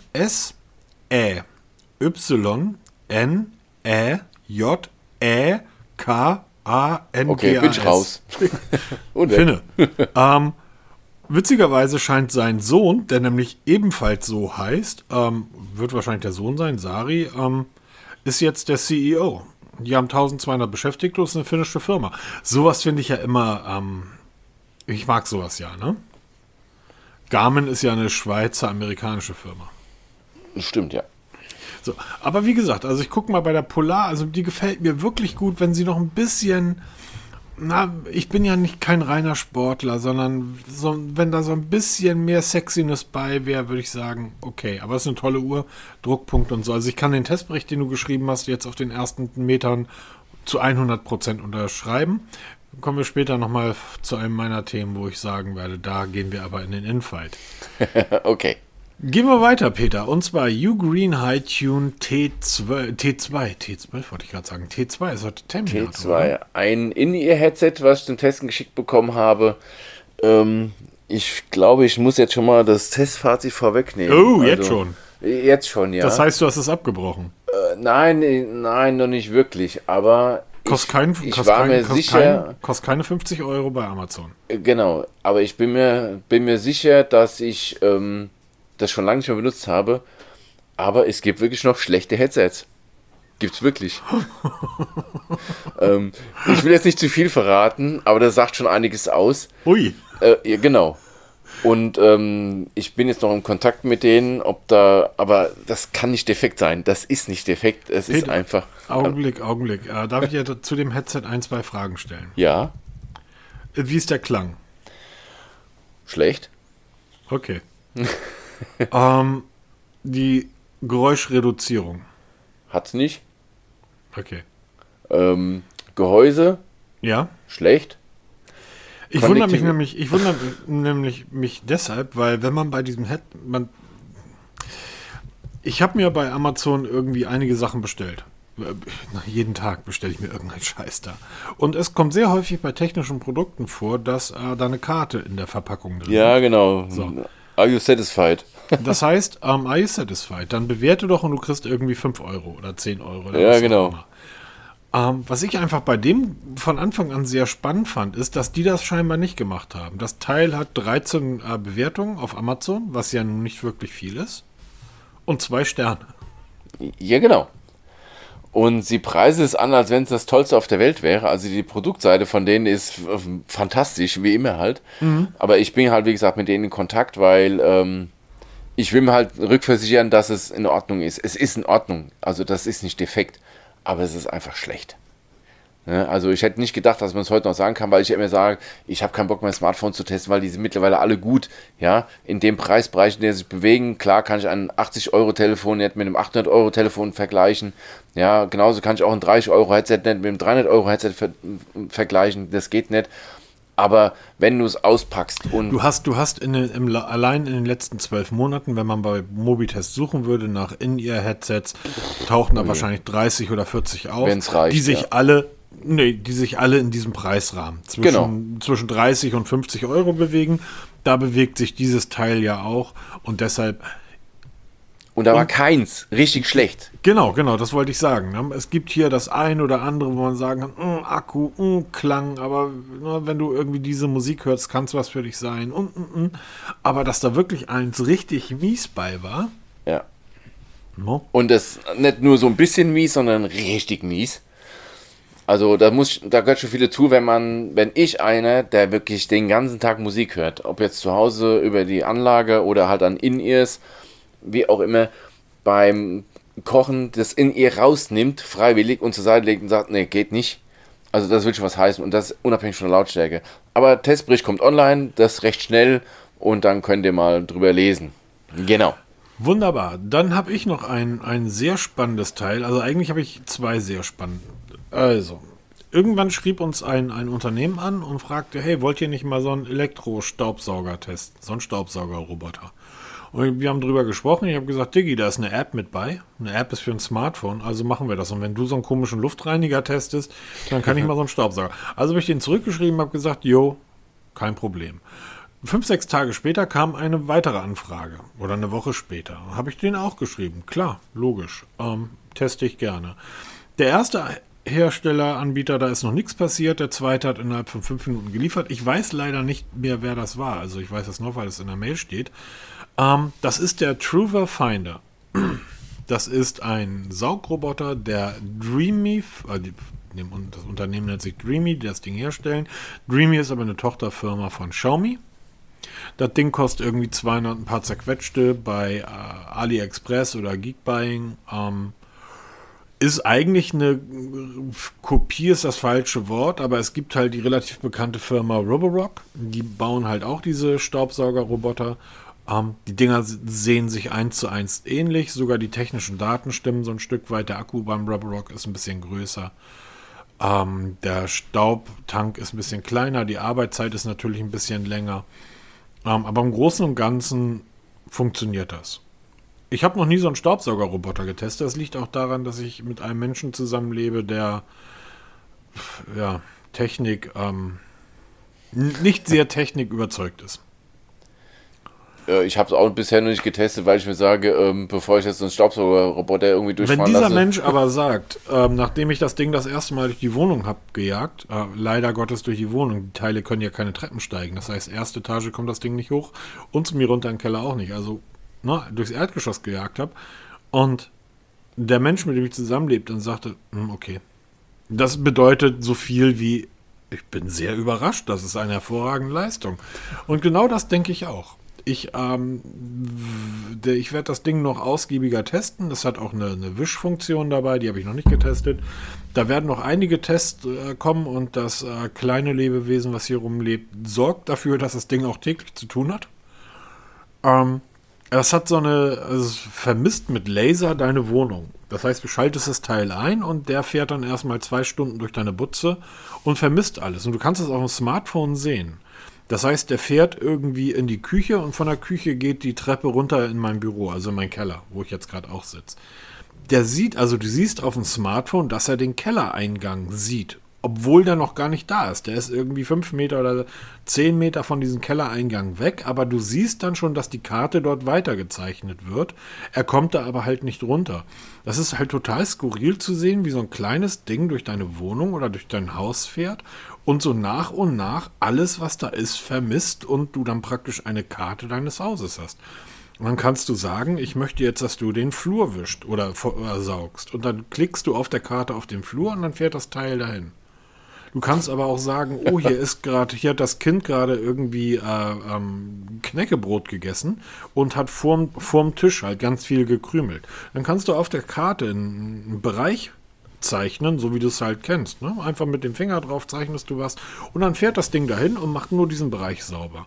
S-E-Y-N-E-J-E-K-A-N-G-A-S. Okay, bin ich raus. Finne. Witzigerweise scheint sein Sohn, der nämlich ebenfalls so heißt, wird wahrscheinlich der Sohn sein, Sari, ist jetzt der CEO. Die haben 1200 Beschäftigte, das ist eine finnische Firma. Sowas finde ich ja immer, ich mag sowas ja, ne? Garmin ist ja eine Schweizer-amerikanische Firma. Stimmt, ja. So, aber wie gesagt, also ich gucke mal bei der Polar, also die gefällt mir wirklich gut, wenn sie noch ein bisschen, ich bin ja kein reiner Sportler, sondern wenn da so ein bisschen mehr Sexiness bei wäre, würde ich sagen, okay, aber es ist eine tolle Uhr, Druckpunkt und so. Also ich kann den Testbericht, den du geschrieben hast, jetzt auf den ersten Metern zu 100% unterschreiben. Kommen wir später nochmal zu einem meiner Themen, wo ich sagen werde, da gehen wir aber in den Infight. Okay. Gehen wir weiter, Peter. Und zwar Ugreen High Tune T12 wollte ich gerade sagen. T2 ist heute Terminator. T2, oder? Ein In-Ear-Headset, was ich zum Testen geschickt bekommen habe. Ich glaube, ich muss jetzt schon mal das Testfazit vorwegnehmen. Oh, jetzt schon? Jetzt schon, ja. Das heißt, du hast es abgebrochen? Nein, noch nicht wirklich. Aber kostet keine 50 Euro bei Amazon. Genau, aber ich bin mir sicher, dass ich das schon lange nicht mehr benutzt habe, aber es gibt wirklich noch schlechte Headsets. Gibt's wirklich. Ich will jetzt nicht zu viel verraten, aber das sagt schon einiges aus. Ui. Ja, genau. Und ich bin jetzt noch in Kontakt mit denen, aber das kann nicht defekt sein. Das ist nicht defekt, es ist einfach... Augenblick. Darf ich ja zu dem Headset 2 Fragen stellen? Ja. Wie ist der Klang? Schlecht. Okay. Die Geräuschreduzierung. Hat's nicht. Okay. Gehäuse. Ja. Schlecht. Ich wundere mich deshalb, weil wenn man bei diesem ich habe mir bei Amazon irgendwie einige Sachen bestellt. Jeden Tag bestelle ich mir irgendeinen Scheiß da. Und es kommt sehr häufig bei technischen Produkten vor, dass da eine Karte in der Verpackung drin ist. Ja, genau. So. Are you satisfied? Das heißt, are you satisfied? Dann bewerte doch und du kriegst irgendwie 5 Euro oder 10 Euro. Oder ja, genau. Was ich einfach bei dem von Anfang an sehr spannend fand, ist, dass die das scheinbar nicht gemacht haben. Das Teil hat 13 Bewertungen auf Amazon, was ja nun nicht wirklich viel ist, und 2 Sterne. Ja, genau. Und sie preisen es an, als wenn es das Tollste auf der Welt wäre. Also die Produktseite von denen ist fantastisch, wie immer halt. Mhm. Aber ich bin halt, wie gesagt, mit denen in Kontakt, weil ich will mir halt rückversichern, dass es in Ordnung ist. Es ist in Ordnung. Also das ist nicht defekt. Aber es ist einfach schlecht. Ja, also ich hätte nicht gedacht, dass man es heute noch sagen kann, weil ich immer sage, ich habe keinen Bock, mein Smartphone zu testen, weil die sind mittlerweile alle gut. Ja, in dem Preisbereich, in dem sie sich bewegen. Klar kann ich ein 80-Euro-Telefon nicht mit einem 800-Euro-Telefon vergleichen. Ja, genauso kann ich auch ein 30-Euro-Headset nicht mit einem 300-Euro-Headset vergleichen. Das geht nicht. Aber wenn du es auspackst und... Du hast allein in den letzten 12 Monaten, wenn man bei Mobitest suchen würde nach In-Ear-Headsets, tauchen da wahrscheinlich 30 oder 40 auf, Wenn's reicht, die sich ja. die sich alle in diesem Preisrahmen zwischen 30 und 50 Euro bewegen. Da bewegt sich dieses Teil ja auch und deshalb... Und da war keins richtig schlecht. Genau, das wollte ich sagen. Ne? Es gibt hier das ein oder andere, wo man sagen kann, Akku, Klang, aber wenn du irgendwie diese Musik hörst, kann es was für dich sein. Aber dass da wirklich eins richtig mies bei war. Ja. No? Und das nicht nur so ein bisschen mies, sondern richtig mies. Also da gehört schon viele zu, wenn ich einer, der wirklich den ganzen Tag Musik hört, ob jetzt zu Hause über die Anlage oder halt an In-Ears, wie auch immer, beim Kochen das In-Ear rausnimmt, freiwillig und zur Seite legt und sagt, nee, geht nicht. Also das will schon was heißen und das unabhängig von der Lautstärke. Aber Testbericht kommt online, das recht schnell und dann könnt ihr mal drüber lesen. Genau. Wunderbar. Dann habe ich noch ein sehr spannendes Teil. Also eigentlich habe ich zwei sehr spannende. Also, irgendwann schrieb uns ein Unternehmen an und fragte, hey, wollt ihr nicht mal so einen Elektro-Staubsauger testen? So einen Staubsaugerroboter. Und wir haben drüber gesprochen. Ich habe gesagt, Diggi, da ist eine App mit bei. Eine App ist für ein Smartphone, also machen wir das. Und wenn du so einen komischen Luftreiniger testest, dann kann ich mal so einen Staubsauger. Also habe ich den zurückgeschrieben, habe gesagt, jo, kein Problem. 5, 6 Tage später kam eine weitere Anfrage. Oder eine Woche später. Habe ich den auch geschrieben. Klar, logisch. Teste ich gerne. Der erste Herstelleranbieter, da ist noch nichts passiert. Der zweite hat innerhalb von 5 Minuten geliefert. Ich weiß leider nicht mehr, wer das war. Also ich weiß das noch, weil es in der Mail steht. Das ist der Truver Finder. Das ist ein Saugroboter, der Dreamy, das Unternehmen nennt sich Dreamy, die das Ding herstellen. Dreamy ist aber eine Tochterfirma von Xiaomi. Das Ding kostet irgendwie 200 ein paar zerquetschte bei AliExpress oder Geekbuying. Ist eigentlich eine Kopie, ist das falsche Wort, aber es gibt halt die relativ bekannte Firma Roborock. Die bauen halt auch diese Staubsaugerroboter. Die Dinger sehen sich 1:1 ähnlich, sogar die technischen Daten stimmen so ein Stück weit. Der Akku beim Roborock ist ein bisschen größer. Der Staubtank ist ein bisschen kleiner, die Arbeitszeit ist natürlich ein bisschen länger. Aber im Großen und Ganzen funktioniert das. Ich habe noch nie so einen Staubsaugerroboter getestet. Das liegt auch daran, dass ich mit einem Menschen zusammenlebe, der Technik nicht sehr techniküberzeugt ist. Ich habe es auch bisher noch nicht getestet, weil ich mir sage, bevor ich jetzt so einen Staubsaugerroboter irgendwie durchfahren lasse. Wenn dieser lasse. Mensch aber sagt, nachdem ich das Ding das erste Mal durch die Wohnung habe gejagt, leider Gottes durch die Wohnung, die Teile können ja keine Treppen steigen, das heißt, erste Etage kommt das Ding nicht hoch und zu mir runter in den Keller auch nicht, also durchs Erdgeschoss gejagt habe und der Mensch, mit dem ich zusammenlebe, dann sagte, okay, das bedeutet so viel wie, ich bin sehr überrascht, das ist eine hervorragende Leistung. Und genau das denke ich auch. Ich werde das Ding noch ausgiebiger testen. Das hat auch eine Wischfunktion dabei, die habe ich noch nicht getestet. Da werden noch einige Tests kommen und das kleine Lebewesen, was hier rumlebt, sorgt dafür, dass das Ding auch täglich zu tun hat. Es hat vermisst mit Laser deine Wohnung. Das heißt, du schaltest das Teil ein und der fährt dann erstmal 2 Stunden durch deine Butze und vermisst alles. Und du kannst es auf dem Smartphone sehen. Das heißt, der fährt irgendwie in die Küche und von der Küche geht die Treppe runter in mein Büro, also in meinen Keller, wo ich jetzt gerade auch sitze. Du siehst auf dem Smartphone, dass er den Kellereingang sieht, obwohl der noch gar nicht da ist. Der ist irgendwie 5 Meter oder 10 Meter von diesem Kellereingang weg, aber du siehst dann schon, dass die Karte dort weitergezeichnet wird. Er kommt da aber halt nicht runter. Das ist halt total skurril zu sehen, wie so ein kleines Ding durch deine Wohnung oder durch dein Haus fährt und so nach und nach alles, was da ist, vermisst und du dann praktisch eine Karte deines Hauses hast. Und dann kannst du sagen, ich möchte jetzt, dass du den Flur wischst oder saugst. Und dann klickst du auf der Karte auf den Flur und dann fährt das Teil dahin. Du kannst aber auch sagen, oh, hier hat das Kind gerade irgendwie Knäckebrot gegessen und hat vorm Tisch halt ganz viel gekrümelt. Dann kannst du auf der Karte einen Bereich zeichnen, so wie du es halt kennst. Ne? Einfach mit dem Finger drauf zeichnest du was und dann fährt das Ding dahin und macht nur diesen Bereich sauber.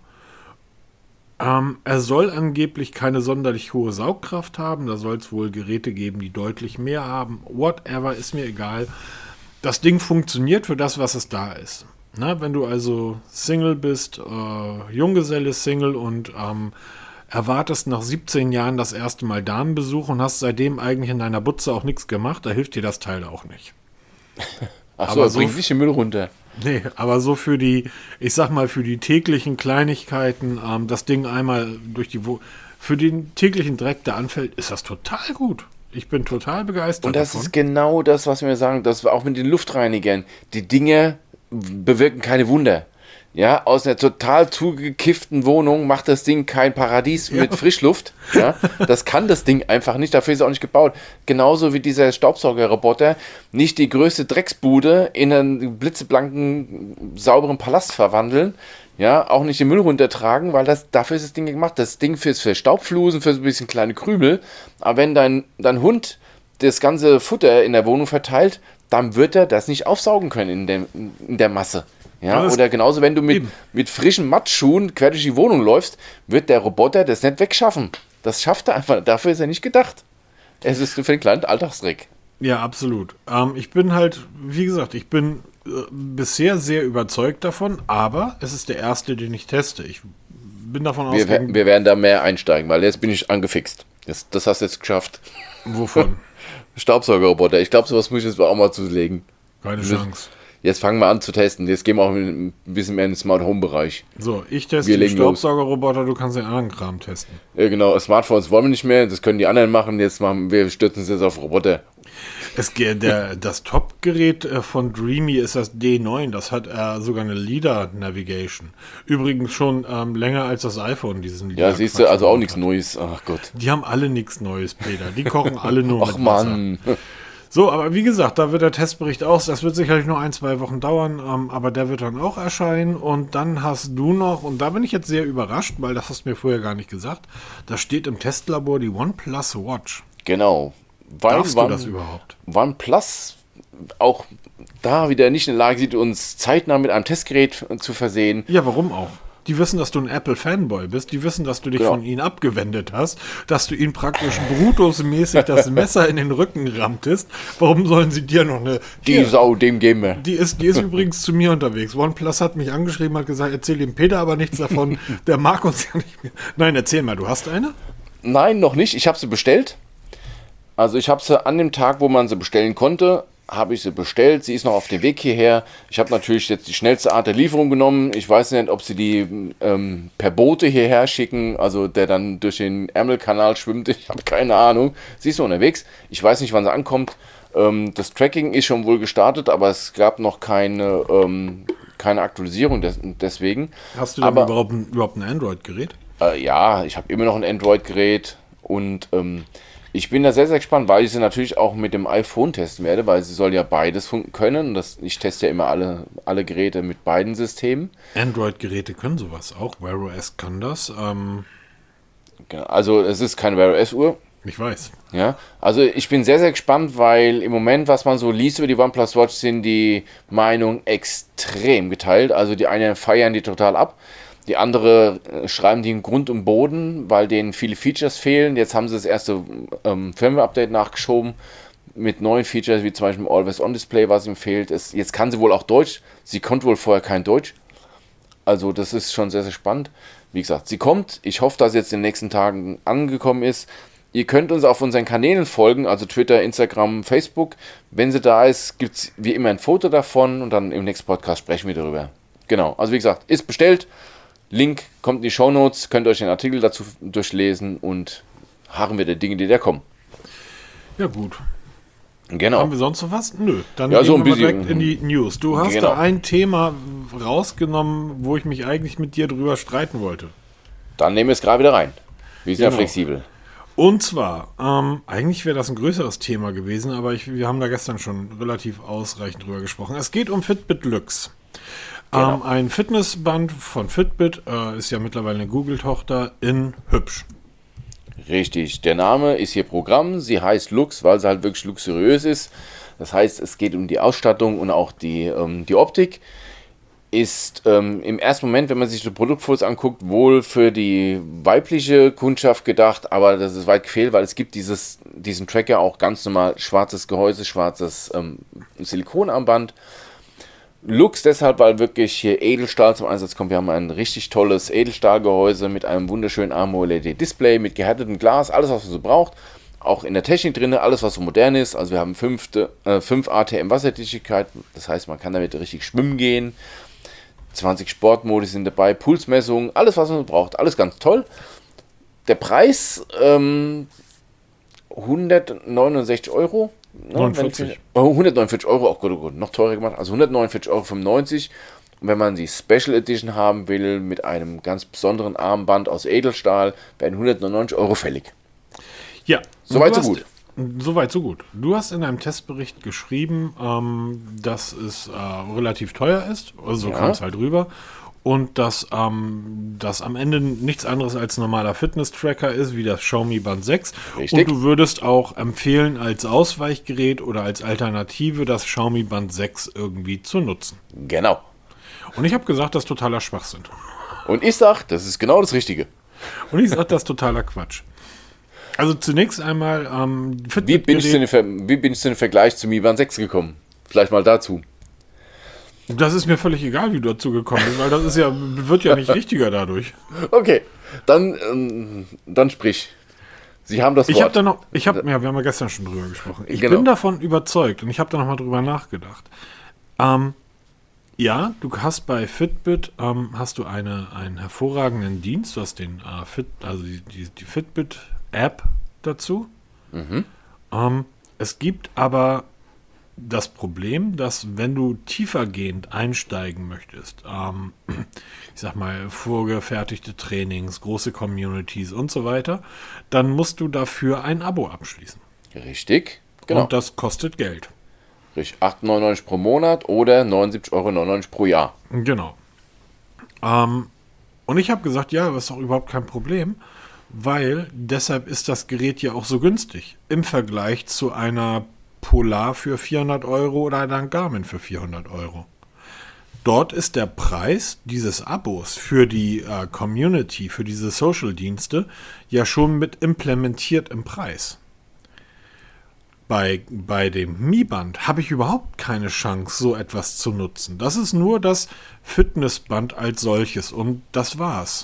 Er soll angeblich keine sonderlich hohe Saugkraft haben. Da soll es wohl Geräte geben, die deutlich mehr haben. Whatever, ist mir egal. Das Ding funktioniert für das, was es da ist. Na, wenn du also Single bist, Junggeselle Single und erwartest nach 17 Jahren das erste Mal Damenbesuch und hast seitdem eigentlich in deiner Butze auch nichts gemacht, da hilft dir das Teil auch nicht. Achso, er bringt nicht den Müll runter. Nee, aber so für die, ich sag mal, für die täglichen Kleinigkeiten, das Ding einmal für den täglichen Dreck, der anfällt, ist das total gut. Ich bin total begeistert Und das davon. ist genau das, was wir sagen, dass wir auch mit den Luftreinigern, die Dinge bewirken keine Wunder. Ja, aus einer total zugekifften Wohnung macht das Ding kein Paradies mit Frischluft. Ja, das kann das Ding einfach nicht, dafür ist es auch nicht gebaut. Genauso wie dieser Staubsaugerroboter nicht die größte Drecksbude in einen blitzeblanken, sauberen Palast verwandeln. Ja, auch nicht den Müll runtertragen, weil dafür ist das Ding gemacht. Das Ding für Staubflusen, für so ein bisschen kleine Krümel. Aber wenn dein Hund das ganze Futter in der Wohnung verteilt, dann wird er das nicht aufsaugen können in der Masse. Ja, oder genauso, wenn du mit frischen Mattschuhen quer durch die Wohnung läufst, wird der Roboter das nicht wegschaffen. Das schafft er einfach. Dafür ist er nicht gedacht. Es ist für den kleinen Alltagstrick. Ja, absolut. Ich bin halt, wie gesagt, ich bin bisher sehr überzeugt davon, aber es ist der erste, den ich teste. Ich bin davon ausgegangen. Wir werden da mehr einsteigen, weil jetzt bin ich angefixt. Das hast du jetzt geschafft. Wovon? Staubsaugerroboter. Ich glaube, sowas muss ich jetzt auch mal zulegen. Keine Chance. Jetzt fangen wir an zu testen. Jetzt gehen wir auch ein bisschen mehr in den Smart Home Bereich. So, ich teste den Staubsaugerroboter, du kannst den anderen Kram testen. Ja, genau. Smartphones wollen wir nicht mehr, das können die anderen machen. Wir stürzen uns jetzt auf Roboter. Das Top-Gerät von Dreamy ist das D9. Das hat sogar eine LiDAR-Navigation. Übrigens schon länger als das iPhone, diesen LiDAR. Ja, siehst du, also auch nichts Neues. Ach Gott. Die haben alle nichts Neues, Peter. Die kochen alle nur mit Wasser. Mann. So, aber wie gesagt, da wird der Testbericht aus. Das wird sicherlich noch 1-2 Wochen dauern, aber der wird dann auch erscheinen. Und dann hast du noch, und da bin ich jetzt sehr überrascht, weil das hast du mir vorher gar nicht gesagt, da steht im Testlabor die OnePlus Watch. Genau. Darfst du das überhaupt? OnePlus auch da wieder nicht in der Lage sieht, uns zeitnah mit einem Testgerät zu versehen. Ja, warum auch? Die wissen, dass du ein Apple-Fanboy bist. Die wissen, dass du dich von ihnen abgewendet hast. Dass du ihnen praktisch Brutus-mäßig das Messer in den Rücken rammtest. Warum sollen sie dir noch eine... Die Sau, dem geben wir. Die ist übrigens zu mir unterwegs. OnePlus hat mich angeschrieben, hat gesagt, erzähl dem Peter aber nichts davon. Der mag uns ja nicht mehr. Nein, erzähl mal, du hast eine? Nein, noch nicht. Ich habe sie bestellt. Also ich habe sie an dem Tag, wo man sie bestellen konnte, habe ich sie bestellt. Sie ist noch auf dem Weg hierher. Ich habe natürlich jetzt die schnellste Art der Lieferung genommen. Ich weiß nicht, ob sie die per Boote hierher schicken, also der dann durch den Ärmelkanal schwimmt. Ich habe keine Ahnung. Sie ist noch unterwegs. Ich weiß nicht, wann sie ankommt. Das Tracking ist schon wohl gestartet, aber es gab noch keine Aktualisierung deswegen. Hast du denn überhaupt ein Android-Gerät? Ja, ich habe immer noch ein Android-Gerät und ich bin da sehr, sehr gespannt, weil ich sie natürlich auch mit dem iPhone testen werde, weil sie soll ja beides können. Ich teste ja immer alle Geräte mit beiden Systemen. Android-Geräte können sowas auch. Wear OS kann das. Genau, also es ist keine Wear OS-Uhr. Ich weiß. Ja, also ich bin sehr, sehr gespannt, weil im Moment, was man so liest über die OnePlus Watch, sind die Meinungen extrem geteilt. Also die einen feiern die total ab. Die andere schreiben die in Grund und Boden, weil denen viele Features fehlen. Jetzt haben sie das erste Firmware-Update nachgeschoben mit neuen Features, wie zum Beispiel Always-On-Display, was ihm fehlt. Jetzt kann sie wohl auch Deutsch. Sie konnte wohl vorher kein Deutsch. Also das ist schon sehr, sehr spannend. Wie gesagt, sie kommt. Ich hoffe, dass sie jetzt in den nächsten Tagen angekommen ist. Ihr könnt uns auf unseren Kanälen folgen, also Twitter, Instagram, Facebook. Wenn sie da ist, gibt es wie immer ein Foto davon und dann im nächsten Podcast sprechen wir darüber. Genau, also wie gesagt, ist bestellt. Link kommt in die Shownotes, könnt ihr euch den Artikel dazu durchlesen und harren wir der Dinge, die da kommen. Ja gut. Genau. Haben wir sonst noch was? Nö. Dann ja, gehen wir direkt in die News. Du hast genau da ein Thema rausgenommen, wo ich mich eigentlich mit dir drüber streiten wollte. Dann nehmen wir es gerade wieder rein. Wir sind ja flexibel. Und zwar, eigentlich wäre das ein größeres Thema gewesen, aber wir haben da gestern schon relativ ausreichend drüber gesprochen. Es geht um Fitbit Lux. Genau. Ein Fitnessband von Fitbit, ist ja mittlerweile eine Google-Tochter, in hübsch. Richtig, der Name ist hier Programm, sie heißt Lux, weil sie halt wirklich luxuriös ist. Das heißt, es geht um die Ausstattung und auch die Optik. Ist im ersten Moment, wenn man sich die Produktfotos anguckt, wohl für die weibliche Kundschaft gedacht, aber das ist weit gefehlt, weil es gibt diesen Tracker auch ganz normal schwarzes Gehäuse, schwarzes Silikonarmband. Lux deshalb, weil wirklich hier Edelstahl zum Einsatz kommt. Wir haben ein richtig tolles Edelstahlgehäuse mit einem wunderschönen AMOLED-Display, mit gehärtetem Glas, alles was man so braucht. Auch in der Technik drin, alles was so modern ist. Also wir haben 5 ATM Wasserdichtigkeit, das heißt man kann damit richtig schwimmen gehen. 20 Sportmodi sind dabei, Pulsmessungen, alles was man so braucht, alles ganz toll. Der Preis 169 Euro. 49. 149 Euro, oh Gott, noch teurer gemacht, also 149,95 Euro. Und wenn man die Special Edition haben will, mit einem ganz besonderen Armband aus Edelstahl, werden 199 Euro fällig. Ja. Soweit so gut. Soweit so gut. Du hast in deinem Testbericht geschrieben, dass es relativ teuer ist, also so kam es halt rüber. Und dass das am Ende nichts anderes als ein normaler Fitness-Tracker ist, wie das Xiaomi Band 6. Richtig. Und du würdest auch empfehlen, als Ausweichgerät oder als Alternative das Xiaomi Band 6 irgendwie zu nutzen. Genau. Und ich habe gesagt, das ist totaler Schwachsinn. Und ich sag, das ist genau das Richtige. Und ich sage, das ist totaler Quatsch. Also zunächst einmal Wie bin ich zu dem Vergleich zum Mi Band 6 gekommen? Vielleicht mal dazu. Das ist mir völlig egal, wie du dazu gekommen bist, weil das ist ja, wird ja nicht richtiger dadurch. Okay, dann sprich. Sie haben das Wort. Wir haben ja gestern schon drüber gesprochen. Ich bin davon überzeugt und ich habe da nochmal drüber nachgedacht. Ja, du hast bei Fitbit hast du einen hervorragenden Dienst, du hast den die Fitbit-App dazu. Es gibt aber das Problem, dass wenn du tiefergehend einsteigen möchtest, ich sag mal vorgefertigte Trainings, große Communities und so weiter, dann musst du dafür ein Abo abschließen. Richtig, genau. Und das kostet Geld. Richtig, 8,99 pro Monat oder 79,99 Euro pro Jahr. Genau. Und ich habe gesagt, ja, das ist doch überhaupt kein Problem, weil deshalb ist das Gerät ja auch so günstig im Vergleich zu einer Polar für 400 Euro oder dann Garmin für 400 Euro. Dort ist der Preis dieses Abos für die Community, für diese Social-Dienste ja schon mit implementiert im Preis. Bei dem Mi Band habe ich überhaupt keine Chance, so etwas zu nutzen. Das ist nur das Fitnessband als solches und das war's.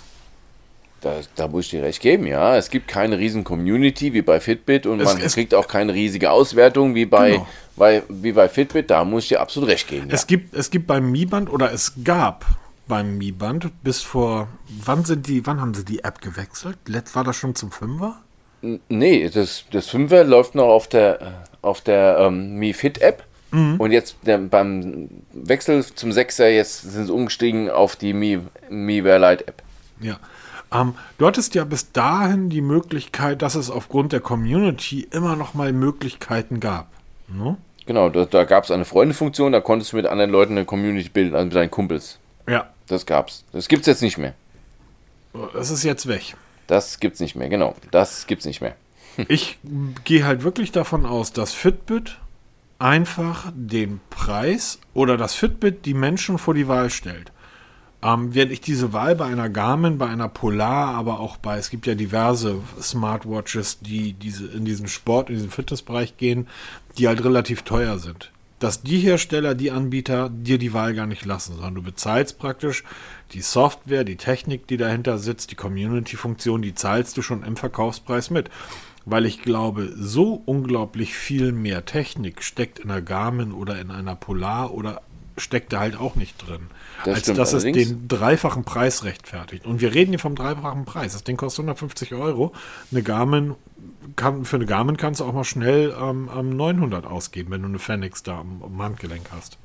Da muss ich dir recht geben, ja. Es gibt keine riesen Community wie bei Fitbit und man kriegt auch keine riesige Auswertung wie bei Fitbit. Da muss ich dir absolut recht geben. Ja. Es gibt beim Mi Band oder es gab beim Mi Band bis vor, wann haben sie die App gewechselt? War das schon zum 5er? Nee, das 5er läuft noch auf der Mi Fit App. Und jetzt beim Wechsel zum 6er, jetzt sind sie umgestiegen auf die Mi Wear Lite App. Ja. Du hattest ja bis dahin die Möglichkeit, dass es aufgrund der Community immer noch mal Möglichkeiten gab. Ne? Genau, da gab es eine Freunde-Funktion, da konntest du mit anderen Leuten eine Community bilden, also mit deinen Kumpels. Ja. Das gab's. Das gibt's jetzt nicht mehr. Das ist jetzt weg. Das gibt's nicht mehr, genau. Das gibt's nicht mehr. Ich gehe halt wirklich davon aus, dass Fitbit einfach den Preis oder dass Fitbit die Menschen vor die Wahl stellt. Werde ich diese Wahl bei einer Garmin, bei einer Polar, aber auch es gibt ja diverse Smartwatches, die in diesen Fitnessbereich gehen, die halt relativ teuer sind. Dass die Hersteller, die Anbieter dir die Wahl gar nicht lassen, sondern du bezahlst praktisch die Software, die Technik, die dahinter sitzt, die Community-Funktion, die zahlst du schon im Verkaufspreis mit. Weil ich glaube, so unglaublich viel mehr Technik steckt in einer Garmin oder in einer Polar oder steckt da halt auch nicht drin. Als dass es den dreifachen Preis rechtfertigt. Und wir reden hier vom dreifachen Preis. Das Ding kostet 150 Euro. Für eine Garmin kannst du auch mal schnell 900 ausgeben, wenn du eine Fenix da am Handgelenk hast.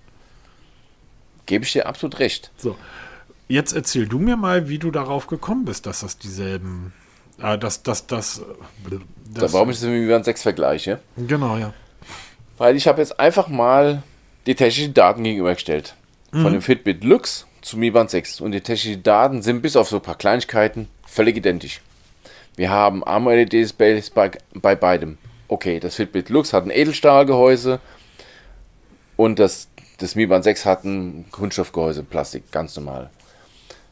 Gebe ich dir absolut recht. So, jetzt erzähl du mir mal, wie du darauf gekommen bist, dass das dieselben... Da warum ich das mit Band 6 vergleiche? Genau, ja. Weil ich habe jetzt einfach mal die technischen Daten gegenübergestellt. Von dem Fitbit Lux zu Mi Band 6. Und die technischen Daten sind bis auf so ein paar Kleinigkeiten völlig identisch. Wir haben AMOLED-Displays bei beidem. Okay, das Fitbit Lux hat ein Edelstahlgehäuse und das Mi Band 6 hat ein Kunststoffgehäuse, Plastik, ganz normal.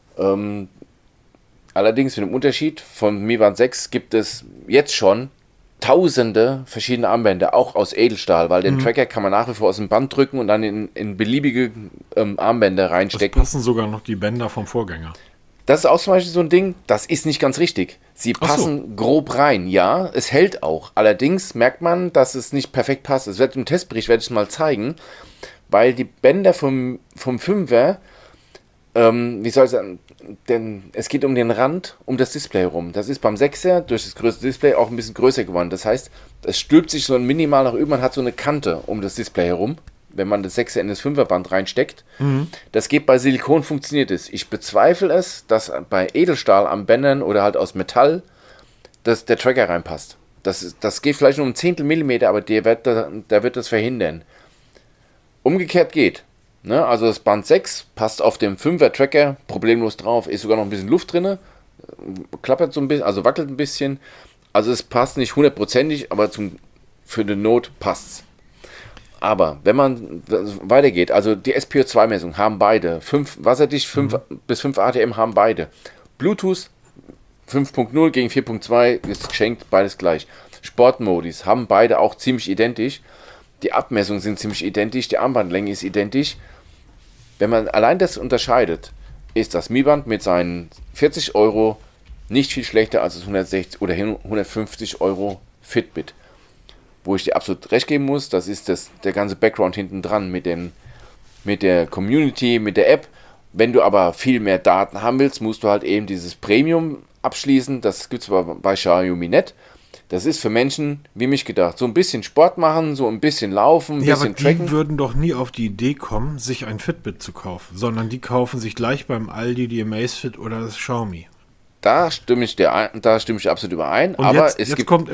Allerdings mit dem Unterschied, von Mi Band 6 gibt es jetzt schon tausende verschiedene Armbänder, auch aus Edelstahl, weil den Tracker kann man nach wie vor aus dem Band drücken und dann in beliebige Armbänder Es reinstecken. passen sogar noch die Bänder vom Vorgänger. Das ist auch zum Beispiel so ein Ding, das ist nicht ganz richtig. Sie Ach so. passen grob rein, ja, es hält auch. Allerdings merkt man, dass es nicht perfekt passt. Es wird im Testbericht, werde ich es mal zeigen, weil die Bänder vom 5er, wie soll ich sagen, denn es geht um den Rand, um das Display herum. Das ist beim 6er durch das größte Display auch ein bisschen größer geworden. Das heißt, es stülpt sich so ein minimal nach oben, man hat so eine Kante um das Display herum, wenn man das 6er in das 5er Band reinsteckt. Das geht bei Silikon, funktioniert es. Ich bezweifle es, dass bei Edelstahl am Bändern oder halt aus Metall, dass der Tracker reinpasst. Das geht vielleicht nur um 1 Millimeter, aber der wird das verhindern. Umgekehrt geht. Ne? Also das Band 6 passt auf dem 5er Tracker problemlos drauf. Ist sogar noch ein bisschen Luft drin. Klappert so ein bisschen, also wackelt ein bisschen. Also es passt nicht hundertprozentig, aber für die Not passt's. Aber wenn man weitergeht, also die SPO2-Messungen haben beide, wasserdicht 5 bis 5 ATM haben beide. Bluetooth 5.0 gegen 4.2 ist geschenkt, beides gleich. Sportmodis haben beide auch ziemlich identisch. Die Abmessungen sind ziemlich identisch, die Armbandlänge ist identisch. Wenn man allein das unterscheidet, ist das Mi Band mit seinen 40 Euro nicht viel schlechter als das 160 oder 150 Euro Fitbit. Wo ich dir absolut recht geben muss, das ist der ganze Background hinten dran mit der Community, mit der App. Wenn du aber viel mehr Daten haben willst, musst du halt eben dieses Premium abschließen. Das gibt es aber bei Xiaomi nicht. Das ist für Menschen wie mich gedacht. So ein bisschen Sport machen, so ein bisschen laufen, ein Ja, bisschen aber die tracken. würden doch nie auf die Idee kommen, sich ein Fitbit zu kaufen, sondern die kaufen sich gleich beim Aldi die Amazfit oder das Xiaomi. Da stimme ich absolut überein. Und Aber jetzt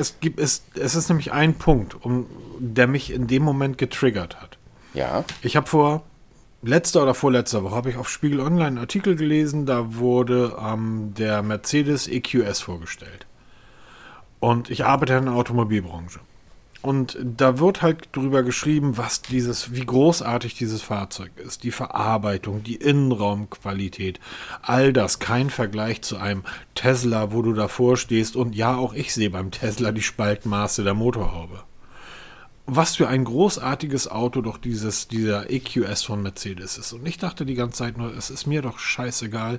es ist nämlich ein Punkt, der mich in dem Moment getriggert hat. ja, Ich habe letzter oder vorletzter Woche habe ich auf Spiegel Online einen Artikel gelesen, da wurde der Mercedes EQS vorgestellt. Und ich arbeite in der Automobilbranche. Und da wird halt drüber geschrieben, wie großartig dieses Fahrzeug ist. Die Verarbeitung, die Innenraumqualität, all das, kein Vergleich zu einem Tesla, wo du davor stehst. Und ja, auch ich sehe beim Tesla die Spaltmaße der Motorhaube. Was für ein großartiges Auto doch dieser EQS von Mercedes ist. Und ich dachte die ganze Zeit nur, es ist mir doch scheißegal,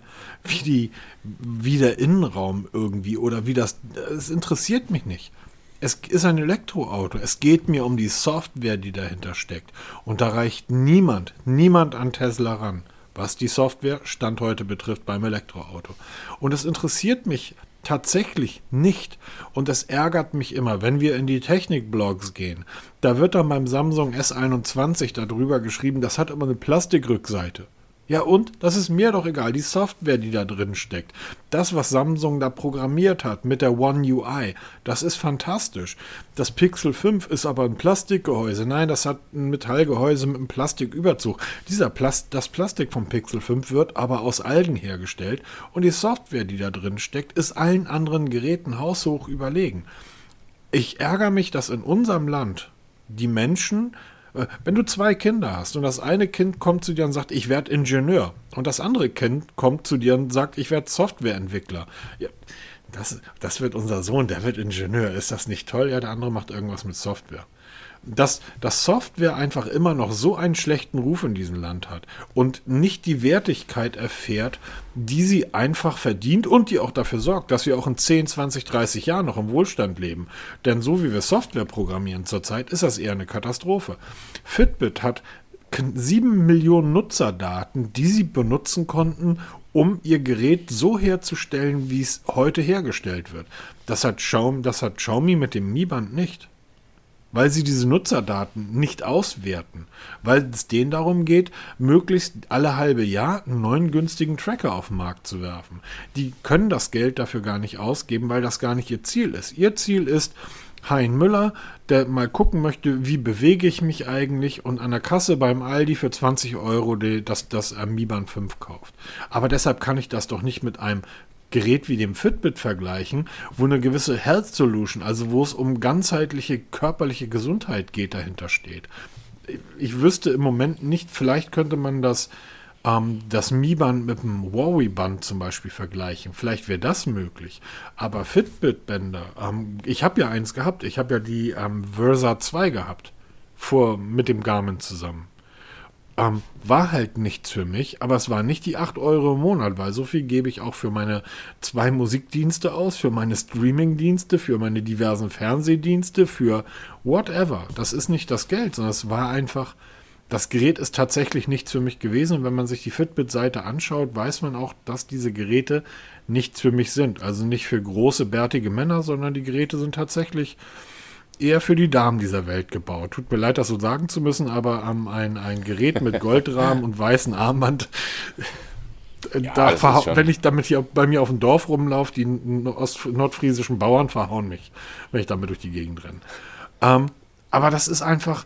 wie der Innenraum irgendwie oder es interessiert mich nicht. Es ist ein Elektroauto. Es geht mir um die Software, die dahinter steckt. Und da reicht niemand an Tesla ran, was die Software Stand heute betrifft beim Elektroauto. Und es interessiert mich tatsächlich nicht. Und es ärgert mich immer, wenn wir in die Technikblogs gehen. Da wird dann beim Samsung S21 darüber geschrieben, das hat immer eine Plastikrückseite. Ja und? Das ist mir doch egal. Die Software, die da drin steckt. Das, was Samsung da programmiert hat mit der One UI, das ist fantastisch. Das Pixel 5 ist aber ein Plastikgehäuse. Nein, das hat ein Metallgehäuse mit einem Plastiküberzug. Das Plastik vom Pixel 5 wird aber aus Algen hergestellt und die Software, die da drin steckt, ist allen anderen Geräten haushoch überlegen. Ich ärgere mich, dass in unserem Land die Menschen, wenn du 2 Kinder hast und das eine Kind kommt zu dir und sagt, ich werde Ingenieur und das andere Kind kommt zu dir und sagt, ich werde Softwareentwickler. Ja, das wird unser Sohn, der wird Ingenieur. Ist das nicht toll? Ja, der andere macht irgendwas mit Software. Dass Software einfach immer noch so einen schlechten Ruf in diesem Land hat und nicht die Wertigkeit erfährt, die sie einfach verdient und die auch dafür sorgt, dass wir auch in 10, 20, 30 Jahren noch im Wohlstand leben. Denn so wie wir Software programmieren zurzeit, ist das eher eine Katastrophe. Fitbit hat 7 Millionen Nutzerdaten, die sie benutzen konnten, um ihr Gerät so herzustellen, wie es heute hergestellt wird. Das hat Xiaomi mit dem Mi Band nicht. Weil sie diese Nutzerdaten nicht auswerten, weil es denen darum geht, möglichst alle halbe Jahr einen neuen günstigen Tracker auf den Markt zu werfen. Die können das Geld dafür gar nicht ausgeben, weil das gar nicht ihr Ziel ist. Ihr Ziel ist Hein Müller, der mal gucken möchte, wie bewege ich mich eigentlich und an der Kasse beim Aldi für 20 Euro das Mi Band 5 kauft. Aber deshalb kann ich das doch nicht mit einem Gerät wie dem Fitbit vergleichen, wo eine gewisse Health Solution, also wo es um ganzheitliche körperliche Gesundheit geht, dahinter steht. Ich wüsste im Moment nicht, vielleicht könnte man das das Mi-Band mit dem Huawei-Band zum Beispiel vergleichen. Vielleicht wäre das möglich. Aber Fitbit-Bänder, ich habe ja eins gehabt. Ich habe ja die Versa 2 gehabt. Mit dem Garmin zusammen. War halt nichts für mich, aber es waren nicht die 8 Euro im Monat, weil so viel gebe ich auch für meine 2 Musikdienste aus, für meine Streamingdienste, für meine diversen Fernsehdienste, für whatever. Das ist nicht das Geld, sondern es war einfach, das Gerät ist tatsächlich nichts für mich gewesen. Und wenn man sich die Fitbit-Seite anschaut, weiß man auch, dass diese Geräte nichts für mich sind. Also nicht für große, bärtige Männer, sondern die Geräte sind tatsächlich eher für die Damen dieser Welt gebaut. Tut mir leid, das so sagen zu müssen, aber ein Gerät mit Goldrahmen und weißen Armband, wenn ich damit hier bei mir auf dem Dorf rumlaufe, die nordfriesischen Bauern verhauen mich, wenn ich damit durch die Gegend renne. Aber das ist einfach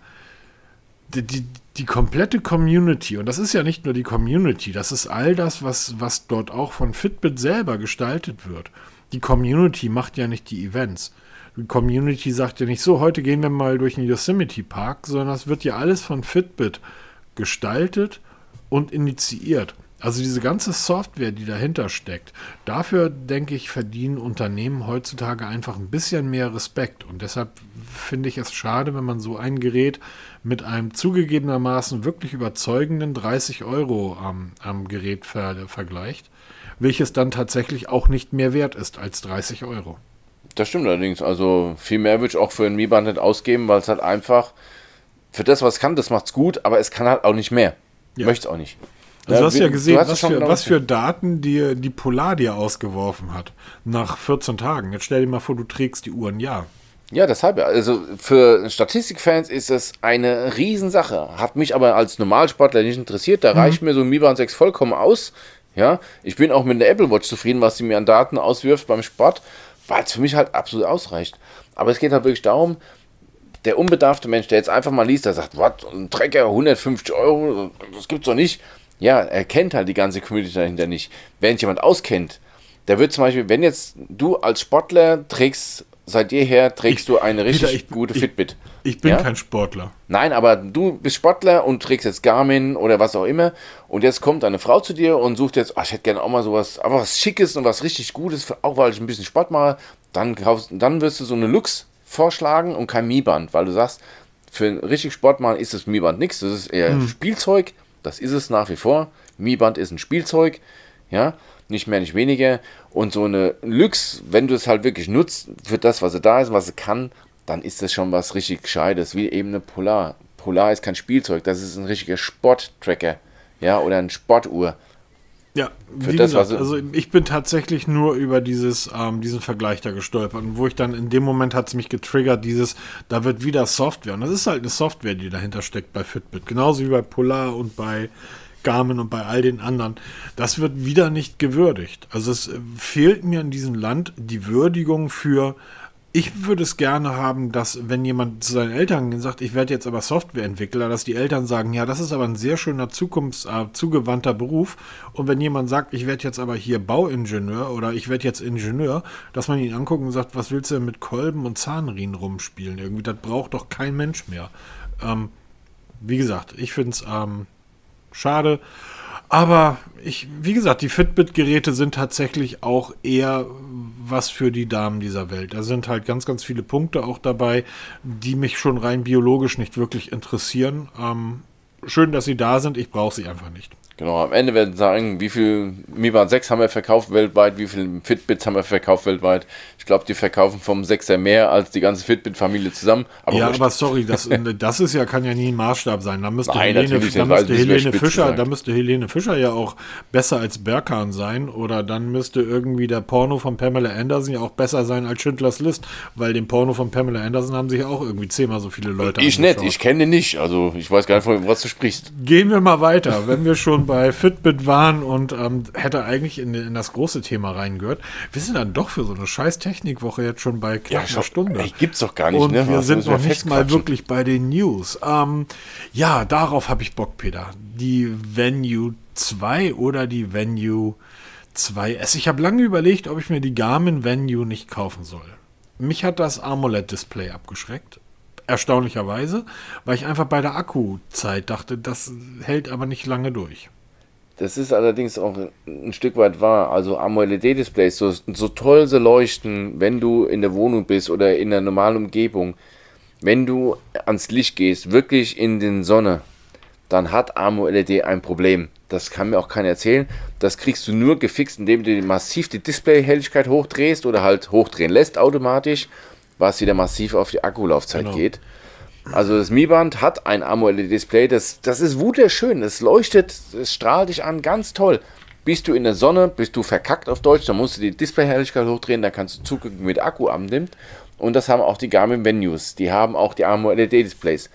die komplette Community, und das ist ja nicht nur die Community, das ist all das, was dort auch von Fitbit selber gestaltet wird. Die Community macht ja nicht die Events. Die Community sagt ja nicht so, heute gehen wir mal durch den Yosemite Park, sondern das wird ja alles von Fitbit gestaltet und initiiert. Also diese ganze Software, die dahinter steckt, dafür, denke ich, verdienen Unternehmen heutzutage einfach ein bisschen mehr Respekt. Und deshalb finde ich es schade, wenn man so ein Gerät mit einem zugegebenermaßen wirklich überzeugenden 30 Euro am Gerät vergleicht, welches dann tatsächlich auch nicht mehr wert ist als 30 Euro. Das stimmt allerdings. Also viel mehr würde ich auch für ein Mi-Band nicht ausgeben, weil es halt einfach für das, was es kann, das macht's gut, aber es kann halt auch nicht mehr. Ja. Möchte es auch nicht. Also du hast ja gesehen, was für Daten die Polar dir ausgeworfen hat nach 14 Tagen. Jetzt stell dir mal vor, du trägst die Uhr ein Jahr. Ja, deshalb ja. Also für Statistikfans ist es eine Riesensache. Hat mich aber als Normalsportler nicht interessiert. Da reicht mir so ein Mi Band 6 vollkommen aus. Ja, ich bin auch mit der Apple Watch zufrieden, was sie mir an Daten auswirft beim Sport, weil es für mich halt absolut ausreicht. Aber es geht halt wirklich darum, der unbedarfte Mensch, der jetzt einfach mal liest, der sagt, was, ein Trecker, 150 Euro, das gibt's doch nicht. Ja, er kennt halt die ganze Community dahinter nicht. Wenn sich jemand auskennt, der wird zum Beispiel, wenn jetzt du als Sportler seit jeher trägst du eine richtig gute Fitbit. Ich bin kein Sportler. Nein, aber du bist Sportler und trägst jetzt Garmin oder was auch immer. Und jetzt kommt eine Frau zu dir und sucht jetzt, ich hätte gerne auch mal sowas, aber was Schickes und was richtig Gutes, auch weil ich ein bisschen Sport mache. Dann wirst du so eine Lux vorschlagen und kein Mi-Band, weil du sagst, für richtig Sport machen ist das Mi-Band nichts. Das ist eher Spielzeug. Das ist es nach wie vor. Mi-Band ist ein Spielzeug. Ja, nicht mehr, nicht weniger. Und so eine Lux, wenn du es halt wirklich nutzt für das, was sie da ist, was sie kann, dann ist das schon was richtig Gescheites, wie eben eine Polar. Polar ist kein Spielzeug, das ist ein richtiger Sporttracker, ja, oder eine Sportuhr. Ja, wie gesagt, also ich bin tatsächlich nur über diesen Vergleich da gestolpert, und wo ich dann in dem Moment hat es mich getriggert, da wird wieder Software, und das ist halt eine Software, die dahinter steckt bei Fitbit, genauso wie bei Polar und bei Garmin und bei all den anderen. Das wird wieder nicht gewürdigt. Also es fehlt mir in diesem Land die Würdigung für, ich würde es gerne haben, dass wenn jemand zu seinen Eltern sagt, ich werde jetzt aber Softwareentwickler, dass die Eltern sagen, ja, das ist aber ein sehr schöner zugewandter Beruf. Und wenn jemand sagt, ich werde jetzt aber hier Bauingenieur oder ich werde jetzt Ingenieur, dass man ihn anguckt und sagt, was willst du denn mit Kolben und Zahnriemen rumspielen? Irgendwie, das braucht doch kein Mensch mehr. Wie gesagt, ich finde es schade. Aber wie gesagt, die Fitbit-Geräte sind tatsächlich auch eher was für die Damen dieser Welt. Da sind halt ganz, ganz viele Punkte auch dabei, die mich schon rein biologisch nicht wirklich interessieren. Schön, dass sie da sind, ich brauche sie einfach nicht. Genau, am Ende werden sagen, wie viel Mi Band 6 haben wir verkauft weltweit, wie viel Fitbits haben wir verkauft weltweit. Ich glaube, die verkaufen vom 6er mehr als die ganze Fitbit-Familie zusammen. Aber sorry, das kann ja nie ein Maßstab sein. Da müsste Helene Fischer ja auch besser als Berkan sein, oder dann müsste irgendwie der Porno von Pamela Anderson ja auch besser sein als Schindlers List, weil den Porno von Pamela Anderson haben sich ja auch irgendwie 10-mal so viele Leute angeschaut. Ich nicht, ich kenne den nicht, also ich weiß gar nicht, von was du sprichst. Gehen wir mal weiter, wenn wir schon bei Fitbit waren und hätte eigentlich in das große Thema reingehört. Wir sind dann doch für so eine scheiß Technikwoche jetzt schon bei knapp einer Stunde. Ey, gibt's doch gar nicht, und ne? Wir sind noch nicht mal wirklich bei den News. Ja, darauf habe ich Bock, Peter. Die Venue 2 oder die Venue 2S. Ich habe lange überlegt, ob ich mir die Garmin Venue nicht kaufen soll. Mich hat das AMOLED-Display abgeschreckt. Erstaunlicherweise, weil ich einfach bei der Akkuzeit dachte, das hält aber nicht lange durch. Das ist allerdings auch ein Stück weit wahr. Also AMOLED-Displays, so toll sie leuchten, wenn du in der Wohnung bist oder in der normalen Umgebung, wenn du ans Licht gehst, wirklich in den Sonne, dann hat AMOLED ein Problem. Das kann mir auch keiner erzählen. Das kriegst du nur gefixt, indem du massiv die Displayhelligkeit hochdrehst oder halt hochdrehen lässt automatisch, was wieder massiv auf die Akkulaufzeit geht. Also das Mi Band hat ein AMOLED-Display, das ist wunderschön, es leuchtet, es strahlt dich an, ganz toll. Bist du in der Sonne, bist du verkackt auf Deutsch, dann musst du die Displayhelligkeit hochdrehen, dann kannst du zugucken, wie der Akku abnimmt. Und das haben auch die Garmin Venues, die haben auch die AMOLED-Displays.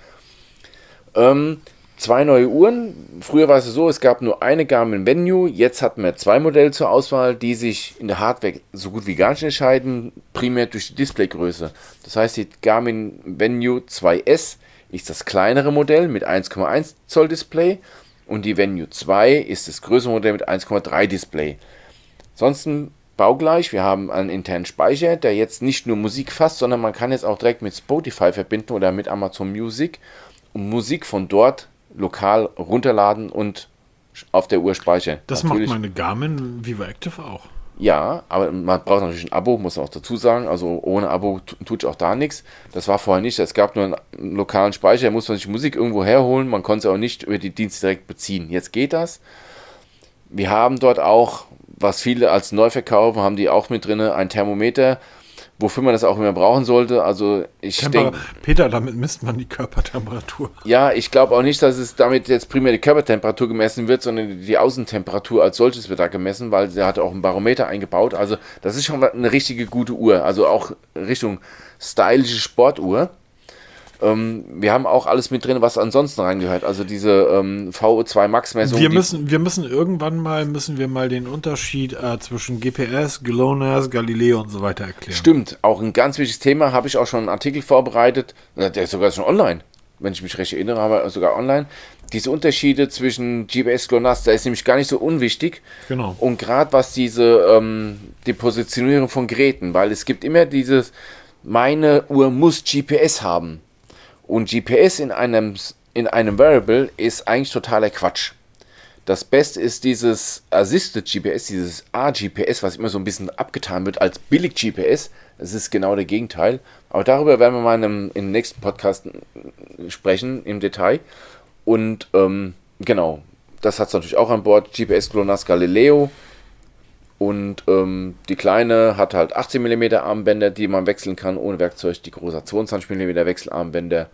2 neue Uhren, früher war es so, es gab nur eine Garmin Venue, jetzt hatten wir 2 Modelle zur Auswahl, die sich in der Hardware so gut wie gar nicht entscheiden, primär durch die Displaygröße. Das heißt, die Garmin Venue 2S ist das kleinere Modell mit 1,1 Zoll Display und die Venue 2 ist das größere Modell mit 1,3 Display. Ansonsten baugleich, wir haben einen internen Speicher, der jetzt nicht nur Musik fasst, sondern man kann jetzt auch direkt mit Spotify verbinden oder mit Amazon Music und Musik von dort lokal runterladen und auf der Uhr speichern. Das macht meine Garmin Vivo Active auch. Ja, aber man braucht natürlich ein Abo, muss man auch dazu sagen. Also ohne Abo tut auch da nichts. Das war vorher nicht. Es gab nur einen lokalen Speicher, da muss man sich Musik irgendwo herholen. Man konnte es auch nicht über die Dienste direkt beziehen. Jetzt geht das. Wir haben dort auch, was viele als neu verkaufen, haben die auch mit drin, ein Thermometer, wofür man das auch immer brauchen sollte. Also ich denke, Peter, damit misst man die Körpertemperatur. Ja, ich glaube auch nicht, dass es damit jetzt primär die Körpertemperatur gemessen wird, sondern die Außentemperatur als solches wird da gemessen, weil der hat auch ein Barometer eingebaut. Also das ist schon eine richtige gute Uhr, also auch Richtung stylische Sportuhr. Wir haben auch alles mit drin, was ansonsten reingehört. Also diese VO2 Max-Messung. Wir müssen irgendwann mal den Unterschied zwischen GPS, GLONASS, Galileo und so weiter erklären. Stimmt, auch ein ganz wichtiges Thema. Habe ich auch schon einen Artikel vorbereitet. Der ist sogar schon online. Wenn ich mich recht erinnere, aber sogar online. Diese Unterschiede zwischen GPS, GLONASS, da ist nämlich gar nicht so unwichtig. Genau. Und gerade was die Positionierung von Geräten, weil es gibt immer dieses, meine Uhr muss GPS haben. Und GPS in einem Wearable ist eigentlich totaler Quatsch. Das Beste ist dieses Assisted GPS, dieses AGPS, was immer so ein bisschen abgetan wird als billig GPS. Das ist genau der Gegenteil. Aber darüber werden wir mal im nächsten Podcast sprechen, im Detail. Und genau, das hat es natürlich auch an Bord. GPS, GLONASS, Galileo. Und die kleine hat halt 18 mm Armbänder, die man wechseln kann ohne Werkzeug. Die große hat 22 mm Wechselarmbänder.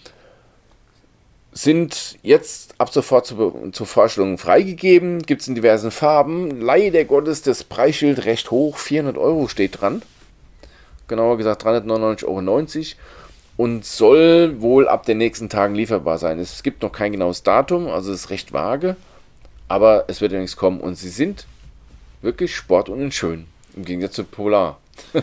Sind jetzt ab sofort zur Vorstellung freigegeben. Gibt es in diversen Farben. Leider Gottes das Preisschild recht hoch. 400 € steht dran. Genauer gesagt 399,90 €. Und soll wohl ab den nächsten Tagen lieferbar sein. Es gibt noch kein genaues Datum, also es ist recht vage. Aber es wird ja nichts kommen. Und sie sind wirklich sport- und schön. Im Gegensatz zu Polar.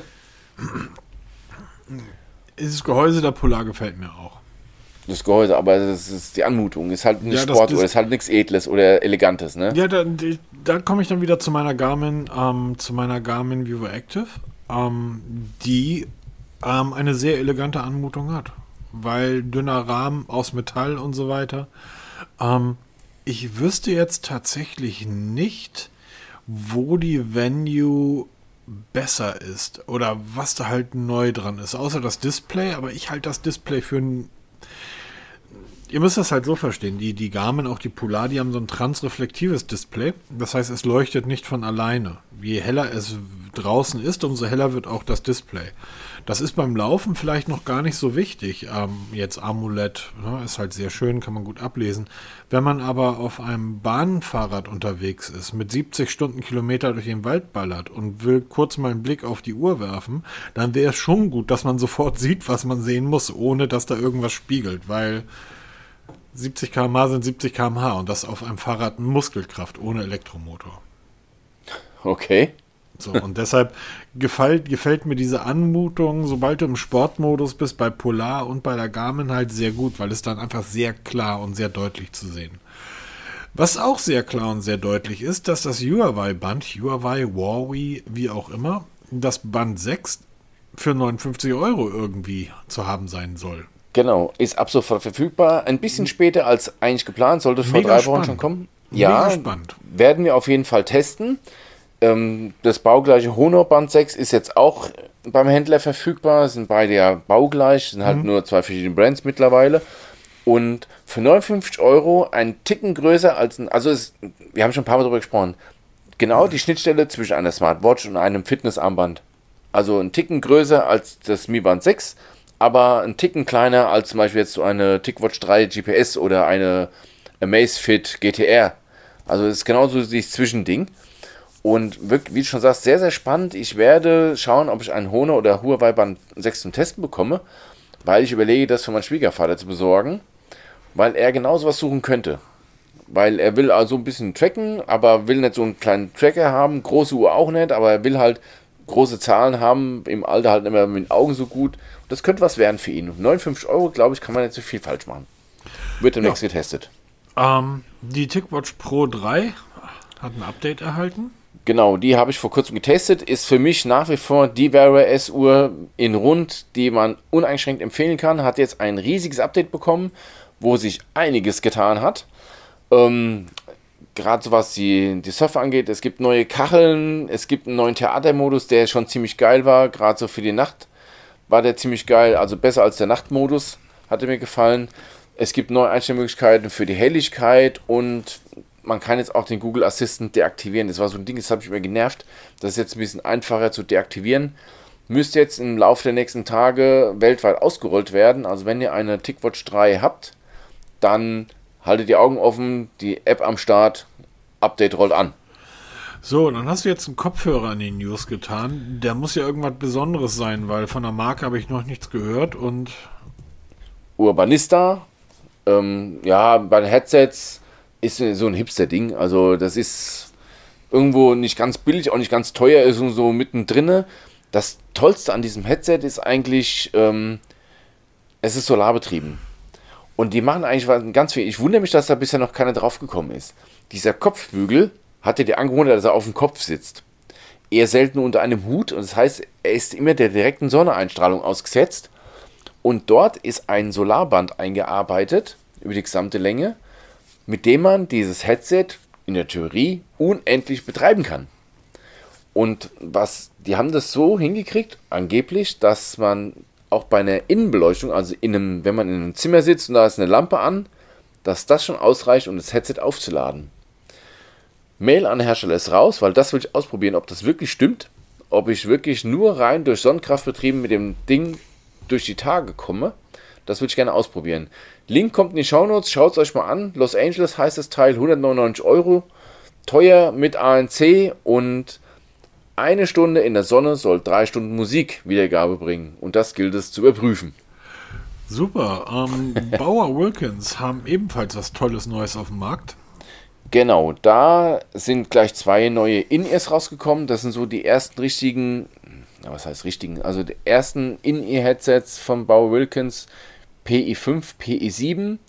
Dieses Gehäuse der Polar gefällt mir auch. Das Gehäuse, aber das ist die Anmutung. Ist halt eine Sportuhr, ist halt nichts Edles oder Elegantes, ne? Ja, da komme ich dann wieder zu meiner Garmin Vivo Active, die eine sehr elegante Anmutung hat. Weil dünner Rahmen aus Metall und so weiter. Ich wüsste jetzt tatsächlich nicht, wo die Venue besser ist oder was da halt neu dran ist, außer das Display, aber ich halte das Display für ein... Ihr müsst das halt so verstehen, die Garmin, auch die Polar, die haben so ein transreflektives Display, das heißt, es leuchtet nicht von alleine. Je heller es draußen ist, umso heller wird auch das Display. Das ist beim Laufen vielleicht noch gar nicht so wichtig. Jetzt AMOLED, ne, ist halt sehr schön, kann man gut ablesen. Wenn man aber auf einem Bahnfahrrad unterwegs ist, mit 70 Stundenkilometer durch den Wald ballert und will kurz mal einen Blick auf die Uhr werfen, dann wäre es schon gut, dass man sofort sieht, was man sehen muss, ohne dass da irgendwas spiegelt, weil 70 km/h sind 70 km/h und das auf einem Fahrrad Muskelkraft ohne Elektromotor. Okay. So, und deshalb gefällt mir diese Anmutung, sobald du im Sportmodus bist, bei Polar und bei der Garmin halt sehr gut, weil es dann einfach sehr klar und sehr deutlich zu sehen. Was auch sehr klar und sehr deutlich ist, dass das Huawei-Band, Huawei, wie auch immer, das Band 6 für 59 € irgendwie zu haben sein soll. Genau, ist ab sofort verfügbar. Ein bisschen später als eigentlich geplant, sollte vor 3 Wochen schon kommen. Ja, gespannt. werden wir auf jeden Fall testen. Das baugleiche Honor Band 6 ist jetzt auch beim Händler verfügbar. Sind beide ja baugleich, sind halt nur zwei verschiedene Brands mittlerweile. Und für 59 Euro ein Ticken größer als ein, wir haben schon ein paar Mal darüber gesprochen, genau die Schnittstelle zwischen einer Smartwatch und einem Fitnessarmband. Also ein Ticken größer als das Mi Band 6, aber ein Ticken kleiner als zum Beispiel jetzt so eine TicWatch 3 GPS oder eine Amazfit GTR. Also es ist genauso dieses Zwischending. Und wirklich, wie du schon sagst, sehr, sehr spannend. Ich werde schauen, ob ich einen Honor oder Huawei Band 6 zum Testen bekomme, weil ich überlege, das für meinen Schwiegervater zu besorgen, weil er genauso was suchen könnte. Weil er will also ein bisschen tracken, aber will nicht so einen kleinen Tracker haben, große Uhr auch nicht, aber er will halt große Zahlen haben, im Alter halt nicht mehr mit den Augen so gut. Das könnte was werden für ihn. 59 Euro, glaube ich, kann man nicht so viel falsch machen. Wird demnächst getestet. Die TicWatch Pro 3 hat ein Update erhalten. Genau, die habe ich vor kurzem getestet. Ist für mich nach wie vor die Wear OS Uhr in rund, die man uneingeschränkt empfehlen kann. Hat jetzt ein riesiges Update bekommen, wo sich einiges getan hat. Gerade so was die Surfer angeht. Es gibt neue Kacheln, es gibt einen neuen Theatermodus, der schon ziemlich geil war. Gerade so für die Nacht war der ziemlich geil. Also besser als der Nachtmodus, hatte mir gefallen. Es gibt neue Einstellmöglichkeiten für die Helligkeit und man kann jetzt auch den Google Assistant deaktivieren. Das war so ein Ding, das habe ich mir genervt. Das ist jetzt ein bisschen einfacher zu deaktivieren. Müsste jetzt im Laufe der nächsten Tage weltweit ausgerollt werden. Also wenn ihr eine TicWatch 3 habt, dann haltet die Augen offen, die App am Start, Update rollt an. So, dann hast du jetzt einen Kopfhörer in die News getan. Der muss ja irgendwas Besonderes sein, weil von der Marke habe ich noch nichts gehört und... Urbanista, ja, bei den Headsets ist so ein Hipster-Ding. Also das ist irgendwo nicht ganz billig, auch nicht ganz teuer, ist so mittendrin. Das Tollste an diesem Headset ist eigentlich, es ist solarbetrieben. Und die machen eigentlich ganz viel. Ich wundere mich, dass da bisher noch keiner drauf gekommen ist. Dieser Kopfbügel hat ja die Angewohnheit, dass er auf dem Kopf sitzt. Eher selten unter einem Hut. Und das heißt, er ist immer der direkten Sonneneinstrahlung ausgesetzt. Und dort ist ein Solarband eingearbeitet, über die gesamte Länge, mit dem man dieses Headset in der Theorie unendlich betreiben kann. Und die haben das so hingekriegt, angeblich, dass man auch bei einer Innenbeleuchtung, also wenn man in einem Zimmer sitzt und da ist eine Lampe an, dass das schon ausreicht, um das Headset aufzuladen. Mail an den Hersteller ist raus, weil das will ich ausprobieren, ob das wirklich stimmt, ob ich wirklich nur rein durch Sonnenkraft betrieben mit dem Ding durch die Tage komme. Das würde ich gerne ausprobieren. Link kommt in die Shownotes, schaut es euch mal an. Los Angeles heißt das Teil, 199 Euro. Teuer mit ANC und eine Stunde in der Sonne soll 3 Stunden Musikwiedergabe bringen. Und das gilt es zu überprüfen. Super. Bauer Wilkins haben ebenfalls was Tolles Neues auf dem Markt. Genau, da sind gleich 2 neue In-Ears rausgekommen. Das sind so die ersten richtigen, was heißt richtigen, also die ersten In-Ear-Headsets von Bauer Wilkins, PI5, PI7.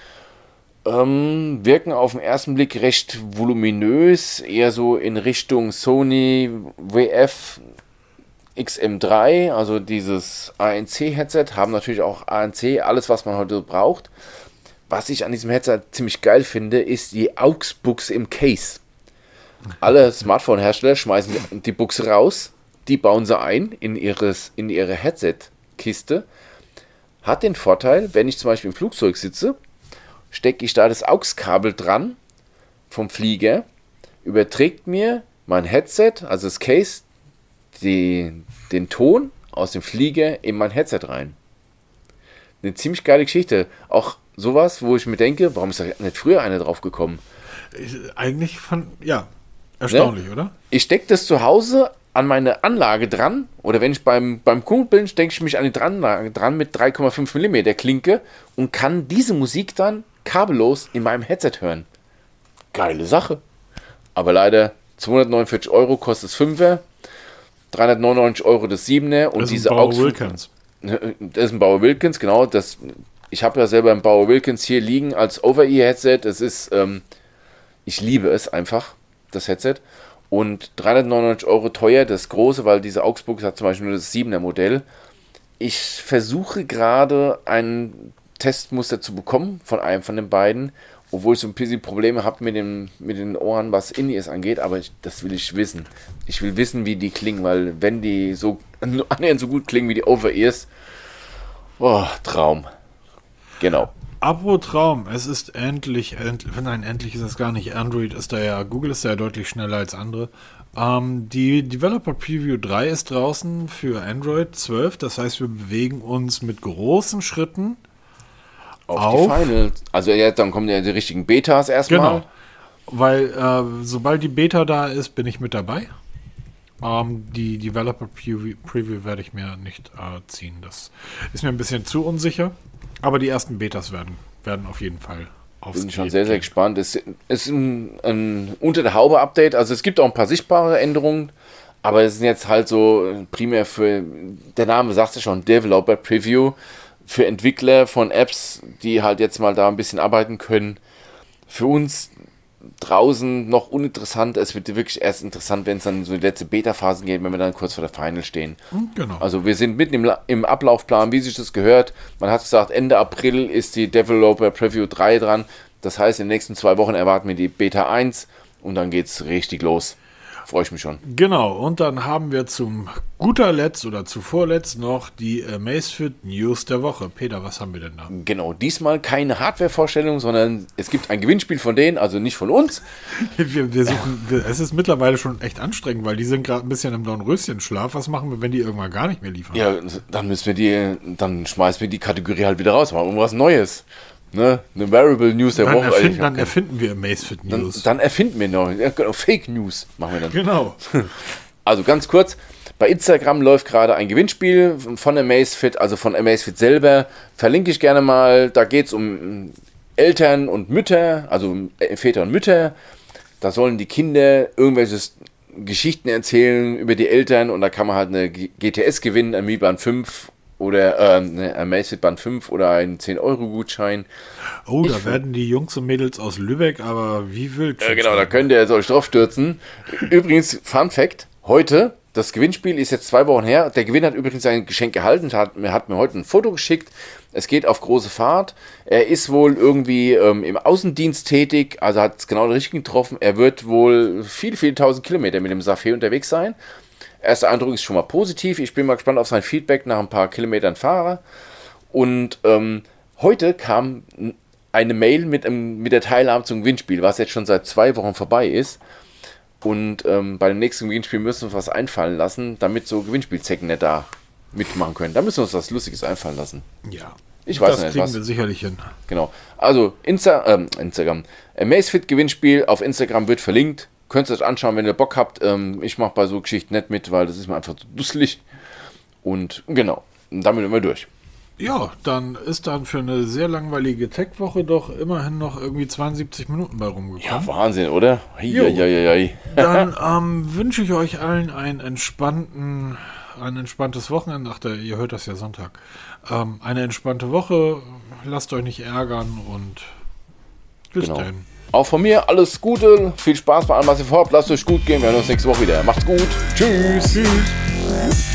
Wirken auf den ersten Blick recht voluminös, eher so in Richtung Sony WF XM3, also dieses ANC-Headset, haben natürlich auch ANC, alles was man heute braucht. Was ich an diesem Headset ziemlich geil finde, ist die AUX-Buchse im Case. Alle Smartphone-Hersteller schmeißen die Buchse raus, die bauen sie ein in ihre Headset-Kiste. Hat den Vorteil, wenn ich zum Beispiel im Flugzeug sitze, stecke ich da das AUX-Kabel dran vom Flieger, überträgt mir mein Headset, also das Case, den Ton aus dem Flieger in mein Headset rein. Eine ziemlich geile Geschichte. Auch sowas, wo ich mir denke, warum ist da nicht früher einer drauf gekommen? Eigentlich erstaunlich, ne? Oder? Ich stecke das zu Hause an meine Anlage dran, oder wenn ich beim Kumpel bin, stecke ich mich an die Anlage dran mit 3,5 mm Klinke und kann diese Musik dann kabellos in meinem Headset hören. Geile Sache. Aber leider 249 Euro kostet es 5er, 399 Euro das 7er und das diese Bauer Wilkins. Das ist ein Bauer Wilkins, genau. Ich habe ja selber ein Bauer Wilkins hier liegen als Over-Ear-Headset. Es ist, ich liebe es einfach, das Headset. Und 399 Euro teuer, das große, weil diese Augsburg hat zum Beispiel nur das 7er Modell. Ich versuche gerade ein Testmuster zu bekommen von einem von den beiden, obwohl ich so ein bisschen Probleme habe mit den Ohren, was In-Ears angeht, aber das will ich wissen. Ich will wissen, wie die klingen, weil wenn die so annähernd so gut klingen wie die Over-Ears, oh, Traum. Genau. Apropos Traum, es ist endlich, nein, endlich ist es gar nicht. Google ist da ja deutlich schneller als andere. Die Developer Preview 3 ist draußen für Android 12, das heißt, wir bewegen uns mit großen Schritten auf die Final. Also ja, dann kommen ja die richtigen Betas erstmal. Genau, weil sobald die Beta da ist, bin ich mit dabei. Die Developer Preview werde ich mir nicht ziehen. Das ist mir ein bisschen zu unsicher. Aber die ersten Betas werden auf jeden Fall aufs Bin schon sehr, sehr gespannt. Es ist ein unter der Haube Update. Also es gibt auch ein paar sichtbare Änderungen. Aber es sind jetzt halt so primär für, der Name sagt es schon, Developer Preview. Für Entwickler von Apps, die halt jetzt mal da ein bisschen arbeiten können. Für uns draußen noch uninteressant. Es wird wirklich erst interessant, wenn es dann so in die letzte Beta-Phase geht, wenn wir dann kurz vor der Final stehen. Genau. Also wir sind mitten im Ablaufplan, wie sich das gehört. Man hat gesagt, Ende April ist die Developer Preview 3 dran. Das heißt, in den nächsten 2 Wochen erwarten wir die Beta 1 und dann geht es richtig los. Freue ich mich schon. Genau, und dann haben wir zum guter Letzt oder zuvorletzt noch die Amazfit News der Woche. Peter, was haben wir denn da? Genau, diesmal keine Hardware-Vorstellung, sondern es gibt ein Gewinnspiel von denen, also nicht von uns. Es ist mittlerweile schon echt anstrengend, weil die sind gerade ein bisschen im Dornröschenschlaf. Was machen wir, wenn die irgendwann gar nicht mehr liefern? Ja, dann schmeißen wir die Kategorie halt wieder raus, machen irgendwas Neues. Ne? Eine Variable News der Woche. Dann erfinden wir Amazfit News. Dann erfinden wir noch. Ja, genau, Fake News machen wir dann. Genau. Also ganz kurz, bei Instagram läuft gerade ein Gewinnspiel von Amazfit, also von Amazfit selber. Verlinke ich gerne mal. Da geht es um Eltern und Mütter, also Väter und Mütter. Da sollen die Kinder irgendwelche Geschichten erzählen über die Eltern und da kann man halt eine GTS gewinnen, ein Mi Band 5 oder eine Amazfit Band 5 oder einen 10-Euro-Gutschein. Oh, da werden die Jungs und Mädels aus Lübeck aber wie wild. Ja, genau, da könnt ihr jetzt euch drauf stürzen. Übrigens, Fun Fact, heute, das Gewinnspiel ist jetzt 2 Wochen her. Der Gewinner hat übrigens sein Geschenk erhalten, hat mir heute ein Foto geschickt. Es geht auf große Fahrt. Er ist wohl irgendwie im Außendienst tätig, also hat es genau richtig getroffen. Er wird wohl viele, viele tausend Kilometer mit dem Safé unterwegs sein. Erster Eindruck ist schon mal positiv. Ich bin mal gespannt auf sein Feedback nach ein paar Kilometern Fahrer. Und heute kam eine Mail mit der Teilnahme zum Gewinnspiel, was jetzt schon seit 2 Wochen vorbei ist. Und bei dem nächsten Gewinnspiel müssen wir uns was einfallen lassen, damit so Gewinnspielzecken nicht da mitmachen können. Da müssen wir uns was Lustiges einfallen lassen. Ja. Ich weiß nicht, das kriegen was. wir sicherlich hin. Genau. Also Instagram. Amazfit Gewinnspiel auf Instagram wird verlinkt. Könnt ihr euch anschauen, wenn ihr Bock habt. Ich mache bei so Geschichten nicht mit, weil das ist mir einfach zu dusselig. Und genau, damit sind wir durch. Ja, dann ist dann für eine sehr langweilige Tech-Woche doch immerhin noch irgendwie 72 Minuten bei rumgekommen. Ja, Wahnsinn, oder? Dann wünsche ich euch allen ein entspanntes Wochenende. Ihr hört das ja Sonntag. Eine entspannte Woche. Lasst euch nicht ärgern und bis dann. Auch von mir alles Gute, viel Spaß bei allem, was ihr vorhabt. Lasst euch gut gehen. Wir hören uns nächste Woche wieder. Macht's gut. Tschüss. Tschüss.